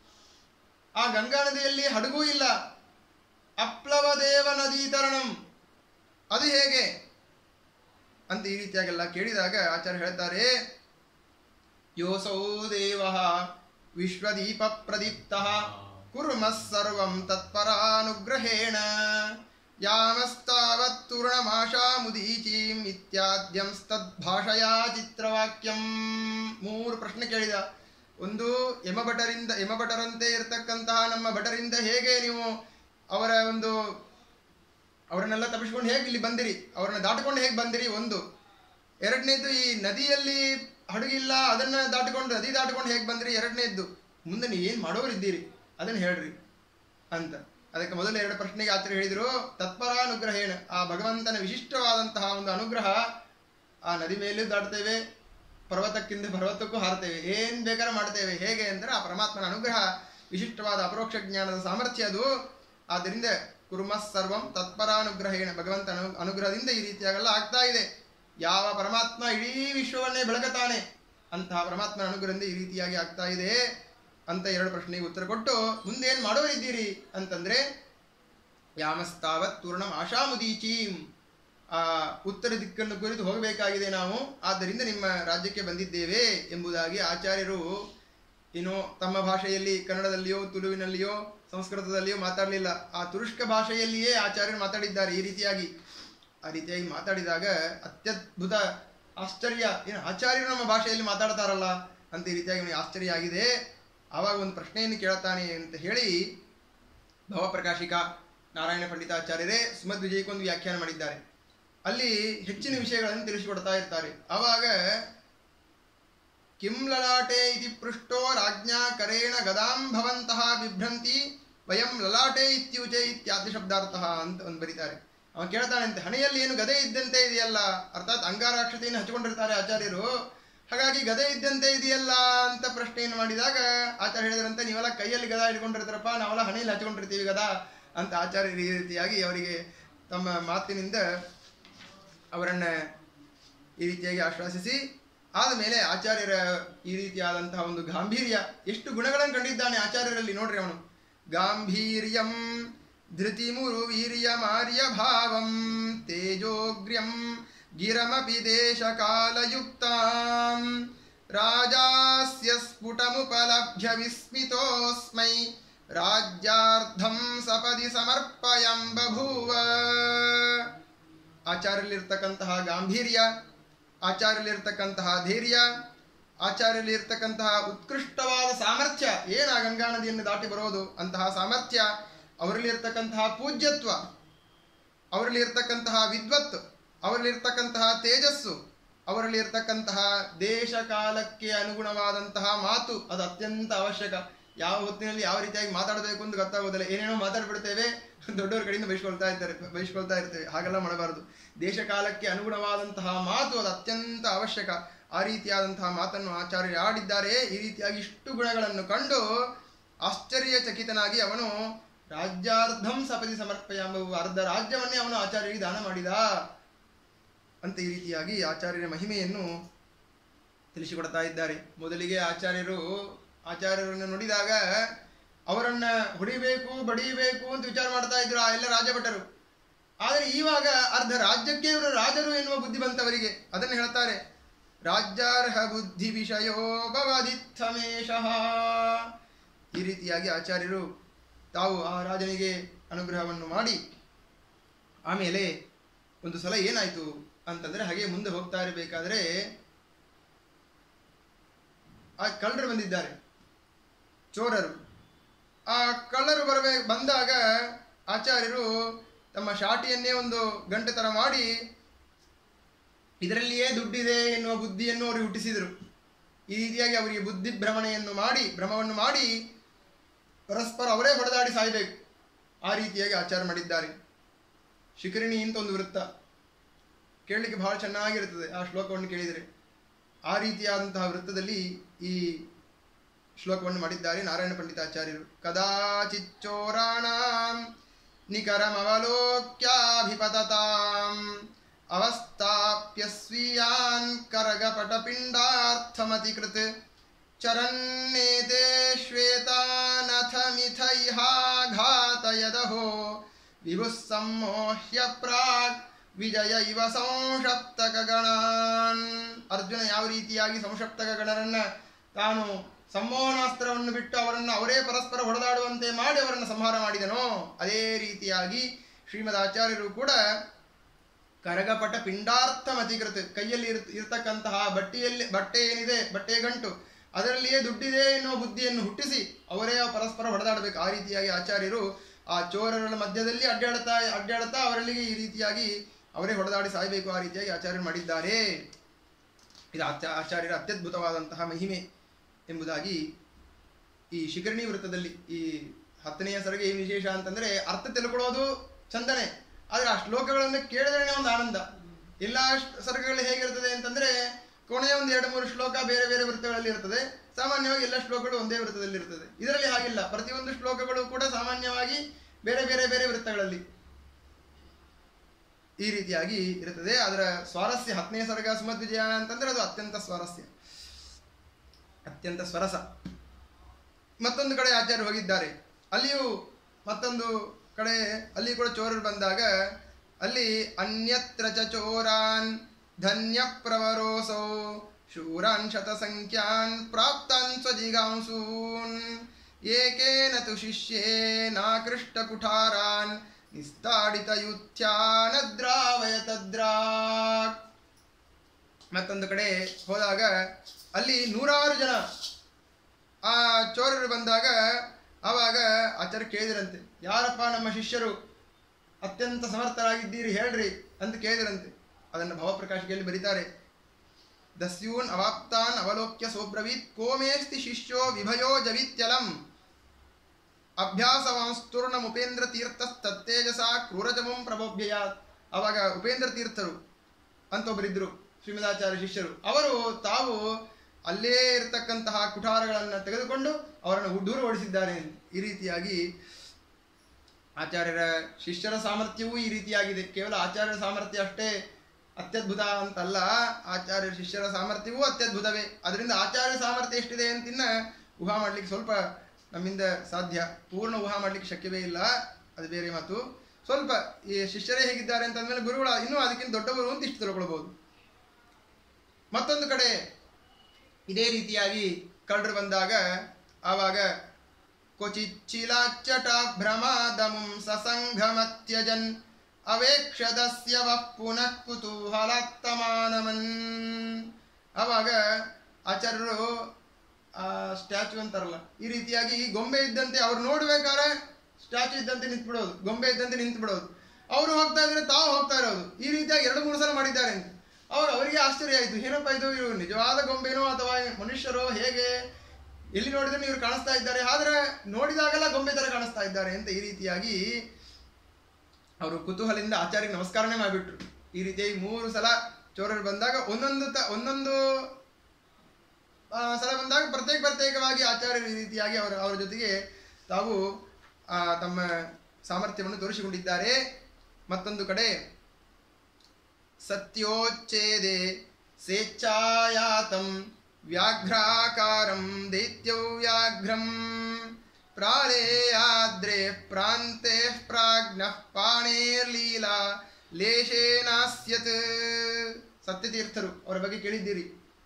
Speaker 1: ಆ ಗಂಗಾ ನದಿಯಲ್ಲಿ ಹಡಗೂ ಇಲ್ಲ. ಅಪ್ಲವ ದೇವ ನದಿ ತರಣಂ, ಅದು ಹೇಗೆ ಅಂತ ಈ ರೀತಿಯಾಗೆಲ್ಲ ಕೇಳಿದಾಗ ಆಚಾರ್ಯ ಹೇಳ್ತಾರೆ, ಯೋಸೌ ದೇವ ವಿಶ್ವದೀಪ ಪ್ರದೀಪ್ತ ಕುರ್ಮಃ ಸರ್ವಂ ತತ್ಪರಾನುಗ್ರಹೇಣ ಯಾಮಸ್ತಾವತ್ತೂರ್ಣಮಾಶಾಮುದೀಚೀಂ ಇತ್ಯಾದ್ಯಂ ತದ್ಭಾಷಯಾ ಚಿತ್ರವಾಕ್ಯಂ. 3 ಪ್ರಶ್ನೆ ಕೇಳಿದ. ಒಂದು, ಯಮಭಟರಂತೆ ಇರತಕ್ಕಂತಹ ನಮ್ಮ ಭಟರಿಂದ ಹೇಗೆ ನೀವು ಅವರನ್ನೆಲ್ಲ ತಪ್ಪಿಸ್ಕೊಂಡು ಹೇಗೆ ಇಲ್ಲಿ ಬಂದಿರಿ, ಅವರನ್ನ ದಾಟಿಕೊಂಡು ಹೇಗೆ ಬಂದಿರಿ ಒಂದು. ಎರಡನೇದು, ಈ ನದಿಯಲ್ಲಿ ಹಡಗಿಲ್ಲ, ಅದನ್ನ ದಾಟಿಕೊಂಡು ನದಿ ದಾಟಿಕೊಂಡು ಹೇಗೆ ಬಂದಿರಿ. ಎರಡನೇದ್ದು, ಮುಂದೆ ನೀವು ಏನು ಮಾಡೋರಿದ್ದೀರಿ ಅದನ್ನು ಹೇಳ್ರಿ ಅಂತ. ಅದಕ್ಕೆ ಮೊದಲು 2 ಪ್ರಶ್ನೆಗೆ ಆಚಾರ್ಯ ಹೇಳಿದರು, ತತ್ಪರಾನುಗ್ರಹೇಣ, ಆ ಭಗವಂತನ ವಿಶಿಷ್ಟವಾದಂತಹ ಒಂದು ಅನುಗ್ರಹ. ಆ ನದಿ ಮೇಲೂ ದಾಟ್ತೇವೆ, ಪರ್ವತಕ್ಕಿಂತ ಪರ್ವತಕ್ಕೂ ಹಾರ್ತೇವೆ, ಏನು ಬೇಕಾದ್ರೆ ಮಾಡ್ತೇವೆ. ಹೇಗೆ ಅಂದರೆ ಆ ಪರಮಾತ್ಮನ ಅನುಗ್ರಹ, ವಿಶಿಷ್ಟವಾದ ಅಪರೋಕ್ಷ ಜ್ಞಾನದ ಸಾಮರ್ಥ್ಯ ಅದು. ಆದ್ದರಿಂದ ಕುರ್ಮಃ ಸರ್ವಂ ತತ್ಪರಾನುಗ್ರಹೇಣ, ಭಗವಂತನ ಅನುಗ್ರಹದಿಂದ ಈ ರೀತಿಯಾಗೆಲ್ಲ ಆಗ್ತಾ ಇದೆ. ಯಾವ ಪರಮಾತ್ಮ ಇಡೀ ವಿಶ್ವವನ್ನೇ ಬೆಳಗುತ್ತಾನೆ ಅಂತಹ ಪರಮಾತ್ಮನ ಅನುಗ್ರಹದಿಂದ ಈ ರೀತಿಯಾಗಿ ಆಗ್ತಾ ಇದೆ ಅಂತ 2 ಪ್ರಶ್ನೆಗೆ ಉತ್ತರ ಕೊಟ್ಟು, ಮುಂದೇನು ಮಾಡೋರಿದ್ದೀರಿ ಅಂತಂದ್ರೆ, ಯಾಮಸ್ತಾವತ್ ತೂರ್ಣಂ ಆಶಾಮುದೀಚೀಂ, ಆ ಉತ್ತರ ದಿಕ್ಕನ್ನು ಕುರಿತು ಹೋಗಬೇಕಾಗಿದೆ ನಾವು, ಆದ್ದರಿಂದ ನಿಮ್ಮ ರಾಜ್ಯಕ್ಕೆ ಬಂದಿದ್ದೇವೆ ಎಂಬುದಾಗಿ ಆಚಾರ್ಯರು ಇನ್ನು ತಮ್ಮ ಭಾಷೆಯಲ್ಲಿ, ಕನ್ನಡದಲ್ಲಿಯೋ ತುಳುವಿನಲ್ಲಿಯೋ ಸಂಸ್ಕೃತದಲ್ಲಿಯೋ ಮಾತಾಡಲಿಲ್ಲ. ಆ ತುರುಷ್ಕ ಭಾಷೆಯಲ್ಲಿಯೇ ಆಚಾರ್ಯರು ಮಾತಾಡಿದ್ದಾರೆ ಈ ರೀತಿಯಾಗಿ. ಆ ರೀತಿಯಾಗಿ ಮಾತಾಡಿದಾಗ ಅತ್ಯದ್ಭುತ ಆಶ್ಚರ್ಯ, ಏನು ಆಚಾರ್ಯರು ನಮ್ಮ ಭಾಷೆಯಲ್ಲಿ ಮಾತಾಡ್ತಾರಲ್ಲ ಅಂತ ಈ ರೀತಿಯಾಗಿ ಅವನಿಗೆ ಆಶ್ಚರ್ಯ ಆಗಿದೆ. ಆವಾಗ ಒಂದು ಪ್ರಶ್ನೆಯನ್ನು ಕೇಳ್ತಾನೆ ಅಂತ ಹೇಳಿ ಭವಪ್ರಕಾಶಿಕ ನಾರಾಯಣ ಪಂಡಿತಾಚಾರ್ಯರೇ ಸುಮದ್ ವಿಜಯಕ್ಕೊಂದು ವ್ಯಾಖ್ಯಾನ ಮಾಡಿದ್ದಾರೆ. ಅಲ್ಲಿ ಹೆಚ್ಚಿನ ವಿಷಯಗಳನ್ನು ತಿಳಿಸಿಕೊಡ್ತಾ ಇರ್ತಾರೆ. ಆವಾಗ ಕಿಂ ಲಲಾಟೆ ಇತಿ ಪೃಷ್ಟೋ ರಾಜ್ಞಾ ಕರೇಣ ಗದಾಂ ಭವಂತಹ ಬಿಭ್ರಂತಿ ವಯಂ ಲಲಾಟೆ ಇತ್ಯುಚೆ ಇತ್ಯಾದಿ ಶಬ್ದಾರ್ಥಃ ಅಂತ ಒಂದು ಬರೀತಾರೆ. ಅವ ಕೇಳ್ತಾನಂತೆ, ಹಣೆಯಲ್ಲಿ ಏನು ಗದೆ ಇದ್ದಂತೆ ಇದೆಯಲ್ಲ, ಅರ್ಥಾತ್ ಅಂಗಾರಾಕ್ಷತೆಯನ್ನು ಹಚ್ಕೊಂಡಿರ್ತಾರೆ ಆಚಾರ್ಯರು, ಹಾಗಾಗಿ ಗದೆ ಇದ್ದಂತೆ ಇದೆಯಲ್ಲ ಅಂತ ಪ್ರಶ್ನೆಯನ್ನು ಮಾಡಿದಾಗ ಆಚಾರ್ಯ ಹೇಳಿದ್ರಂತೆ, ನೀವೆಲ್ಲ ಕೈಯಲ್ಲಿ ಗದ ಹಿಡ್ಕೊಂಡಿರ್ತಾರಪ್ಪ, ನಾವೆಲ್ಲ ಹಣೆಯಲ್ಲಿ ಹಚ್ಕೊಂಡಿರ್ತೀವಿ ಗದ ಅಂತ ಆಚಾರ್ಯರು ಈ ರೀತಿಯಾಗಿ ಅವರಿಗೆ ತಮ್ಮ ಮಾತಿನಿಂದ ಅವರನ್ನ ಈ ರೀತಿಯಾಗಿ ಆಶ್ವಾಸಿಸಿ, ಆದಮೇಲೆ ಆಚಾರ್ಯರ ಈ ರೀತಿಯಾದಂತಹ ಒಂದು ಗಾಂಭೀರ್ಯ, ಎಷ್ಟು ಗುಣಗಳನ್ನು ಕಂಡಿದ್ದಾನೆ ಆಚಾರ್ಯರಲ್ಲಿ ನೋಡ್ರಿ ಅವನು. ಗಾಂಭೀರ್ಯಂ ಧೃತಿಮುರು ವೀರ್ಯ ಮಾರ್ಯ ಭಾವಂ ತೇಜೋಗ್ರ್ಯಂ ಗಿರಮಪಿ ದೇಶ ಕಾಲಯುಕ್ತಾಂ ರಾಜಾಸ್ಯ ಸ್ಫುಟಮುಪಲಭ್ಯ ವಿಸ್ಮಿತೋಸ್ಮೈ ರಾಜ್ಯಾರ್ಧಂ ಸಪದಿ ಸಮರ್ಪಯಂ ಬಭೂವ. ಆಚಾರ್ಯರಲ್ಲಿರ್ತಕ್ಕಂತಹ ಗಾಂಭೀರ್ಯ, ಆಚಾರ್ಯರಲ್ಲಿರ್ತಕ್ಕಂತಹ ಧೈರ್ಯ, ಆಚಾರ್ಯರಲ್ಲಿರ್ತಕ್ಕಂತಹ ಉತ್ಕೃಷ್ಟವಾದ ಸಾಮರ್ಥ್ಯ, ಏನು ಆ ಗಂಗಾ ನದಿಯನ್ನು ದಾಟಿ ಬರೋದು ಅಂತಹ ಸಾಮರ್ಥ್ಯ, ಅವರಲ್ಲಿರ್ತಕ್ಕಂತಹ ಪೂಜ್ಯತ್ವ, ಅವರಲ್ಲಿರ್ತಕ್ಕಂತಹ ವಿದ್ವತ್, ಅವರಲ್ಲಿರ್ತಕ್ಕಂತಹ ತೇಜಸ್ಸು, ಅವರಲ್ಲಿರ್ತಕ್ಕಂತಹ ದೇಶ ಕಾಲಕ್ಕೆ ಅನುಗುಣವಾದಂತಹ ಮಾತು, ಅದು ಅತ್ಯಂತ ಅವಶ್ಯಕ. ಯಾವ ಹೊತ್ತಿನಲ್ಲಿ ಯಾವ ರೀತಿಯಾಗಿ ಮಾತಾಡಬೇಕು ಅಂತ ಗೊತ್ತಾಗೋದಿಲ್ಲ, ಏನೇನೋ ಮಾತಾಡ್ಬಿಡ್ತೇವೆ, ದೊಡ್ಡವರ ಕಡೆಯಿಂದ ಬಯಸ್ಕೊಳ್ತಾ ಇರ್ತೇವೆ. ಹಾಗೆಲ್ಲ ಮಾಡಬಾರದು. ದೇಶ ಕಾಲಕ್ಕೆ ಅನುಗುಣವಾದಂತಹ ಮಾತು ಅದು ಅತ್ಯಂತ ಅವಶ್ಯಕ. ಆ ರೀತಿಯಾದಂತಹ ಮಾತನ್ನು ಆಚಾರ್ಯರು ಆಡಿದ್ದಾರೆ. ಈ ರೀತಿಯಾಗಿ ಇಷ್ಟು ಗುಣಗಳನ್ನು ಕಂಡು ಆಶ್ಚರ್ಯಚಕಿತನಾಗಿ ಅವನು ರಾಜ್ಯಾರ್ಧಂ ಸಪದಿ ಸಮರ್ಪಯಂಬವು, ಅರ್ಧ ರಾಜ್ಯವನ್ನೇ ಅವನು ಆಚಾರ್ಯರಿಗೆ ದಾನ ಮಾಡಿದ ಅಂತ ಈ ರೀತಿಯಾಗಿ ಆಚಾರ್ಯರ ಮಹಿಮೆಯನ್ನು ತಿಳಿಸಿಕೊಡ್ತಾ ಇದ್ದಾರೆ. ಮೊದಲಿಗೆ ಆಚಾರ್ಯರನ್ನು ನೋಡಿದಾಗ ಅವರನ್ನ ಹೊಡಿಬೇಕು ಬಡಿಬೇಕು ಅಂತ ವಿಚಾರ ಮಾಡ್ತಾ ಇದ್ರು ಆ ಎಲ್ಲ ರಾಜಭಟರು. ಆದರೆ ಇವಾಗ ಅರ್ಧ ರಾಜ್ಯಕ್ಕೆ ಇವರು ರಾಜರು ಎನ್ನುವ ಬುದ್ಧಿ ಬಂತವರಿಗೆ. ಅದನ್ನು ಹೇಳ್ತಾರೆ, ರಾಜ್ಯಾರ್ಹ ಬುದ್ಧಿ ವಿಷಯೋ ಭವದಿತ್ತಮೇಶಃ. ಈ ರೀತಿಯಾಗಿ ಆಚಾರ್ಯರು ತಾವು ಆ ರಾಜನಿಗೆ ಅನುಗ್ರಹವನ್ನು ಮಾಡಿ, ಆಮೇಲೆ ಒಂದು ಸಲ ಏನಾಯ್ತು ಅಂತಂದ್ರೆ, ಹಾಗೆ ಮುಂದೆ ಹೋಗ್ತಾ ಇರಬೇಕಾದ್ರೆ ಆ ಕಳ್ಳರು ಬಂದಿದ್ದಾರೆ, ಚೋರರು. ಆ ಕಳ್ಳರು ಬಂದಾಗ ಆಚಾರ್ಯರು ತಮ್ಮ ಶಾಟಿಯನ್ನೇ ಒಂದು ಗಂಟೆ ತರ ಮಾಡಿ ಇದರಲ್ಲಿಯೇ ದುಡ್ಡಿದೆ ಎನ್ನುವ ಬುದ್ಧಿಯನ್ನು ಅವರು ಹುಟ್ಟಿಸಿದರು. ಈ ರೀತಿಯಾಗಿ ಅವರಿಗೆ ಬುದ್ಧಿ ಭ್ರಮವನ್ನು ಮಾಡಿ ಪರಸ್ಪರ ಅವರೇ ಹೊಡೆದಾಡಿ ಸಾಯಬೇಕು, ಆ ರೀತಿಯಾಗಿ ಆಚಾರ ಮಾಡಿದ್ದಾರೆ. ಶಿಖರಿಣಿ ಅಂತ ಒಂದು ವೃತ್ತ ಕೇಳಲಿಕ್ಕೆ ಬಹಳ ಚೆನ್ನಾಗಿರುತ್ತದೆ, ಆ ಶ್ಲೋಕವನ್ನು ಕೇಳಿದರೆ. ಆ ರೀತಿಯಾದಂತಹ ವೃತ್ತದಲ್ಲಿ ಈ ಶ್ಲೋಕವನ್ನು ಮಾಡಿದ್ದಾರೆ ನಾರಾಯಣ ಪಂಡಿತಾಚಾರ್ಯರು. ಕದಾಚಿಚ್ಚೋರಾಣಾಂ ನಿಕರಮವಲೋಕ್ಯಾಭಿಪತತಾಂ ಅವಸ್ಥಾಪ್ಯ ಸ್ವೀಯಾನ್ ಕರಗಪಟಪಿಂಡಾರ್ಥಮತಿಕೃತ್ ಚರನ್ನೇತೆ ಶ್ವೇತಾನಥ ಮಿಥೈಹಾಘಾತಯದಹೋ ವಿಭುಃ ಸಮ್ಮೋಹ್ಯ ಪ್ರಾಗ್ ವಿಜಯ ಇವ ಸಂಶಪ್ತಕ ಗಣಾನ್. ಅರ್ಜುನ ಯಾವ ರೀತಿಯಾಗಿ ಸಂಶಪ್ತಕ ಗಣರನ್ನ ತಾನು ಸಂಮೋಹನಾಸ್ತ್ರವನ್ನು ಬಿಟ್ಟು ಅವರನ್ನು ಅವರೇ ಪರಸ್ಪರ ಹೊಡೆದಾಡುವಂತೆ ಮಾಡಿ ಅವರನ್ನು ಸಂಹಾರ ಮಾಡಿದನೋ, ಅದೇ ರೀತಿಯಾಗಿ ಶ್ರೀಮದ್ ಆಚಾರ್ಯರು ಕೂಡ ಕರಗಪಟ ಪಿಂಡಾರ್ಥಮತಿಕೃತ, ಕೈಯಲ್ಲಿ ಇರ್ತಕ್ಕಂತಹ ಬಟ್ಟೆ ಏನಿದೆ, ಬಟ್ಟೆಯ ಗಂಟು, ಅದರಲ್ಲಿಯೇ ದುಡ್ಡಿದೆ ಎನ್ನುವ ಬುದ್ಧಿಯನ್ನು ಹುಟ್ಟಿಸಿ ಅವರೇ ಪರಸ್ಪರ ಹೊಡೆದಾಡಬೇಕು. ಆ ರೀತಿಯಾಗಿ ಆಚಾರ್ಯರು ಆ ಚೋರರ ಮಧ್ಯದಲ್ಲಿ ಅಡ್ಡಾಡ್ತಾ ಅವರಲ್ಲಿಗೆ ಈ ರೀತಿಯಾಗಿ ಅವರೇ ಹೊಡೆದಾಡಿ ಸಾಯಬೇಕು, ಆ ರೀತಿಯಾಗಿ ಆಚಾರ್ಯರು ಮಾಡಿದ್ದಾರೆ. ಇದು ಆಚಾರ್ಯರ ಅತ್ಯದ್ಭುತವಾದಂತಹ ಮಹಿಮೆ ಎಂಬುದಾಗಿ ಈ ಶಿಖರಣಿ ವೃತ್ತದಲ್ಲಿ ಈ 10ನೆಯ ಸರ್ಗೆ ಏನು ವಿಶೇಷ ಅಂತಂದ್ರೆ, ಅರ್ಥ ತಿಳ್ಕೊಳ್ಳೋದು ಚಂದನೆ, ಆದರೆ ಆ ಶ್ಲೋಕಗಳನ್ನು ಕೇಳಿದ್ರೆ ಒಂದು ಆನಂದ. ಎಲ್ಲ ಸರ್ಗಗಳು ಹೇಗಿರ್ತದೆ ಅಂತಂದ್ರೆ, ಕೊನೆಯ ಒಂದು 2-3 ಶ್ಲೋಕ ಬೇರೆ ಬೇರೆ ವೃತ್ತಗಳಲ್ಲಿ ಇರ್ತದೆ, ಸಾಮಾನ್ಯವಾಗಿ ಎಲ್ಲ ಶ್ಲೋಕಗಳು ಒಂದೇ ವೃತ್ತದಲ್ಲಿ ಇರ್ತದೆ. ಇದರಲ್ಲಿ ಹಾಗಿಲ್ಲ, ಪ್ರತಿಯೊಂದು ಶ್ಲೋಕಗಳು ಕೂಡ ಸಾಮಾನ್ಯವಾಗಿ ಬೇರೆ ಬೇರೆ ಬೇರೆ ವೃತ್ತಗಳಲ್ಲಿ ಈ ರೀತಿಯಾಗಿ ಇರುತ್ತದೆ. ಅದರ ಸ್ವಾರಸ್ಯ 10ನೇ ಸರ್ಗ ಸುಮಧ್ವಿಜಯ ಅಂತಂದ್ರೆ ಅದು ಅತ್ಯಂತ ಸ್ವಾರಸ್ಯ, ಅತ್ಯಂತ ಸ್ವರಸ. ಮತ್ತೊಂದು ಕಡೆ ಆಚಾರ್ಯರು ಹೋಗಿದ್ದಾರೆ, ಅಲ್ಲಿಯೂ ಮತ್ತೊಂದು ಕಡೆ ಅಲ್ಲಿ ಕೂಡ ಚೋರರು ಬಂದಾಗ ಅಲ್ಲಿ ಅನ್ಯತ್ರ ಚ ಚೋರಾನ್ ಧನ್ಯ ಪ್ರವರೋಸೌ ಶೂರಾನ್ ಶತಸಂಖ್ಯಾನ್ ಪ್ರಾಪ್ತಾನ್ ಸ್ವಜಿಗಾಂಸೂನ್ ಏಕೇನ ತು ಶಿಷ್ಯೇನಾಕೃಷ್ಟ ಕುಠಾರಾನ್ ನಿಸ್ತಾಡಿತ ಯುತ್ಥ್ಯಾನದ್ರಾವಯ ತದ್ರಾಕ್. ಮತ್ತೊಂದು ಕಡೆ ಹೋದಾಗ ಅಲ್ಲಿ 100 ಜನ ಆ ಚೋರರು ಬಂದಾಗ ಆವಾಗ ಆಚಾರ್ಯ ಕೇಳಿದ್ರಂತೆ, ಯಾರಪ್ಪ ನಮ್ಮ ಶಿಷ್ಯರು ಅತ್ಯಂತ ಸಮರ್ಥರಾಗಿದ್ದೀರಿ ಹೇಳ್ರಿ ಅಂತ ಕೇಳಿದ್ರಂತೆ. ಅದನ್ನು ಭವಪ್ರಕಾಶಿಕೆಯಲ್ಲಿ ಬರೀತಾರೆ, ದಸ್ಯೂನ್ ಅವಾಪ್ತಾನ್ ಅವಲೋಕ್ಯ ಸೋಬ್ರವೀತ್ ಕೋಮೇಸ್ತಿ ಶಿಷ್ಯೋ ವಿಭಯೋ ಜವಿತ್ಯಲಂ ಅಭ್ಯಾಸವಾಂಸ್ತೂರ್ಣ ಮುಪೇಂದ್ರ ತೀರ್ಥಸ್ತತ್ತೇಜಸಾ ಕ್ರೂರಜಮಂ ಪ್ರಬೋಭ್ಯಯಾತ್. ಆವಾಗ ಉಪೇಂದ್ರ ತೀರ್ಥರು ಅಂತ ಒಬ್ಬರಿದ್ದರು ಶ್ರೀಮದಾಚಾರ್ಯ ಶಿಷ್ಯರು. ಅವರು ತಾವು ಅಲ್ಲೇ ಇರತಕ್ಕಂತಹ ಕುಠಾರಗಳನ್ನು ತೆಗೆದುಕೊಂಡು ಅವರನ್ನು ದೂರ ಓಡಿಸಿದ್ದಾರೆ. ಈ ರೀತಿಯಾಗಿ ಆಚಾರ್ಯರ ಶಿಷ್ಯರ ಸಾಮರ್ಥ್ಯವೂ ಈ ರೀತಿಯಾಗಿದೆ. ಕೇವಲ ಆಚಾರ್ಯರ ಸಾಮರ್ಥ್ಯ ಅಷ್ಟೇ ಅತ್ಯದ್ಭುತ ಅಂತಲ್ಲ, ಆಚಾರ್ಯ ಶಿಷ್ಯರ ಸಾಮರ್ಥ್ಯವೂ ಅತ್ಯದ್ಭುತವೇ. ಅದರಿಂದ ಆಚಾರ್ಯ ಸಾಮರ್ಥ್ಯ ಎಷ್ಟಿದೆ ಅಂತಿನ್ನ ಊಹಾ ಮಾಡಲಿಕ್ಕೆ ಸ್ವಲ್ಪ ನಮ್ಮಿಂದ ಸಾಧ್ಯ, ಪೂರ್ಣ ಊಹಾ ಮಾಡಲಿಕ್ಕೆ ಶಕ್ಯವೇ ಇಲ್ಲ, ಅದು ಬೇರೆ ಮಾತು. ಸ್ವಲ್ಪ ಈ ಶಿಷ್ಯರೇ ಹೇಗಿದ್ದಾರೆ ಅಂತಂದ್ಮೇಲೆ ಗುರುಗಳು ಇನ್ನೂ ಅದಕ್ಕಿಂತ ದೊಡ್ಡವರು ಅಂತ ಇಷ್ಟು ತಿಳ್ಕೊಳ್ಬಹುದು. ಮತ್ತೊಂದು ಕಡೆ ಇದೇ ರೀತಿಯಾಗಿ ಕಳ್ಳರು ಬಂದಾಗ ಆವಾಗ ಕ್ವಚಿಚ್ಚಿಲಾಚ್ಚಟಾಭ್ರಮಾದಮುಂ ಸಸಂಘಮತ್ಯಜನ್ ಅವೇಕ್ಷದಸ್ಯ ವಃ ಪುನಃ ಕುತೂಹಲಾತ್ತಮಾನಮನ್. ಆವಾಗ ಆಚಾರ್ಯರು ಸ್ಟ್ಯಾಚು ಅಂತಾರಲ್ಲ, ಈ ರೀತಿಯಾಗಿ ಗೊಂಬೆ ಇದ್ದಂತೆ ಅವ್ರು ನೋಡ್ಬೇಕಾದ್ರೆ ಸ್ಟ್ಯಾಚು ಇದ್ದಂತೆ ನಿಂತ್ಬಿಡೋದು, ಗೊಂಬೆ ಇದ್ದಂತೆ ನಿಂತ್ಬಿಡೋದು. ಅವರು ಹೋಗ್ತಾ ಇದ್ರೆ ತಾವು ಹೋಗ್ತಾ ಇರೋದು. ಈ ರೀತಿಯಾಗಿ 2-3 ಸಲ ಮಾಡಿದ್ದಾರೆ ಅಂತ ಅವರಿಗೆ ಆಶ್ಚರ್ಯ ಆಯಿತು. ಏನಪ್ಪ ಇದು, ಇವರು ನಿಜವಾದ ಗೊಂಬೆನೋ ಅಥವಾ ಮನುಷ್ಯರೋ, ಹೇಗೆ ಎಲ್ಲಿ ನೋಡಿದ್ರೆ ಇವರು ಕಾಣಿಸ್ತಾ ಇದ್ದಾರೆ, ಆದ್ರೆ ನೋಡಿದಾಗೆಲ್ಲ ಗೊಂಬೆ ತರ ಕಾಣಿಸ್ತಾ ಇದ್ದಾರೆ ಅಂತ ಈ ರೀತಿಯಾಗಿ ಅವರು ಕುತೂಹಲದಿಂದ ಆಚಾರ್ಯಗೆ ನಮಸ್ಕಾರನೇ ಮಾಡಿಬಿಟ್ರು. ಈ ರೀತಿಯಾಗಿ 3 ಸಲ ಚೋರರು ಬಂದಾಗ ಒಂದೊಂದು ಸಲ ಬಂದಾಗ ಪ್ರತ್ಯೇಕವಾಗಿ ಆಚಾರ್ಯರು ಈ ರೀತಿಯಾಗಿ ಅವರ ಜೊತೆಗೆ ತಾವು ತಮ್ಮ ಸಾಮರ್ಥ್ಯವನ್ನು ತೋರಿಸಿಕೊಂಡಿದ್ದಾರೆ. ಮತ್ತೊಂದು ಕಡೆ ಸತ್ಯೋಚ್ಛೇದೆ ಸ್ವೇಚ್ಛಾಯಾತಂ ವ್ಯಾಘ್ರಾಕಾರಂ ದೈತ್ಯೌ ವ್ಯಾಘ್ರಂ ಪ್ರಾಳೇಯಾದ್ರೇ ಪ್ರಾಂತೆ ಪ್ರಾಜ್ಞಃ ಪಾಣೇರ್ಲೀಲಾ ಲೇಶೇನಾಸ್ಯತ್. ಸತ್ಯತೀರ್ಥರು ಅವರ ಬಗ್ಗೆ ಕೇಳಿದ್ದೀರಿ.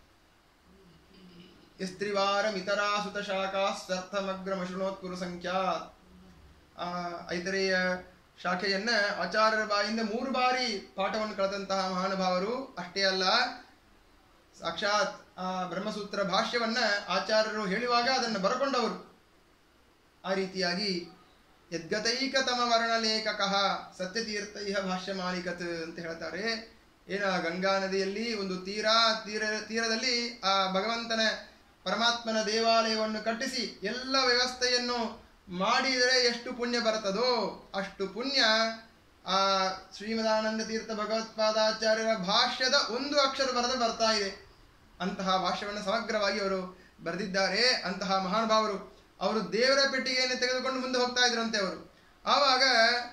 Speaker 1: ಯಸ್ತ್ರಿವಾರಮಿತರಾ ಸುತ ಶಾಖಾ ಸ್ವರ್ಥಮಗ್ರಮಶೃಣೋತ್ಕುರು ಸಂಖ್ಯಾತ್. ಐತರೇಯ ಶಾಖೆಯನ್ನ ಆಚಾರ್ಯರ ಬಾಯಿಂದ 3 ಬಾರಿ ಪಾಠವನ್ನು ಕಳೆದಂತಹ ಮಹಾನುಭಾವರು. ಅಷ್ಟೇ ಅಲ್ಲ, ಸಾಕ್ಷಾತ್ ಬ್ರಹ್ಮಸೂತ್ರ ಭಾಷ್ಯವನ್ನ ಆಚಾರ್ಯರು ಹೇಳುವಾಗ ಅದನ್ನು ಬರಕೊಂಡವರು. ಆ ರೀತಿಯಾಗಿ ಯದ್ಗತೈಕತಮ ವರ್ಣಲೇಖಕಃ ಸತ್ಯತೀರ್ಥೈ ಭಾಷ್ಯ ಮಾಲಿಕತ್ ಅಂತ ಹೇಳ್ತಾರೆ. ಗಂಗಾ ನದಿಯಲ್ಲಿ ಒಂದು ತೀರದಲ್ಲಿ ಆ ಭಗವಂತನ ಪರಮಾತ್ಮನ ದೇವಾಲಯವನ್ನು ಕಟ್ಟಿಸಿ ಎಲ್ಲ ವ್ಯವಸ್ಥೆಯನ್ನು ಮಾಡಿದರೆ ಎಷ್ಟು ಪುಣ್ಯ ಬರ್ತದೋ ಅಷ್ಟು ಪುಣ್ಯ ಆ ಶ್ರೀಮದಾನಂದ ತೀರ್ಥ ಭಗವತ್ಪಾದಾಚಾರ್ಯರ ಭಾಷ್ಯದ 1 ಅಕ್ಷರ ಬರೆದು ಬರ್ತಾ ಇದೆ. ಅಂತಹ ಭಾಷ್ಯವನ್ನು ಸಮಗ್ರವಾಗಿ ಅವರು ಬರೆದಿದ್ದಾರೆ. ಅಂತಹ ಮಹಾನುಭಾವರು ಅವರು ದೇವರ ಪೆಟ್ಟಿಗೆಯನ್ನು ತೆಗೆದುಕೊಂಡು ಮುಂದೆ ಹೋಗ್ತಾ ಇದ್ರಂತೆ ಅವರು. ಆವಾಗ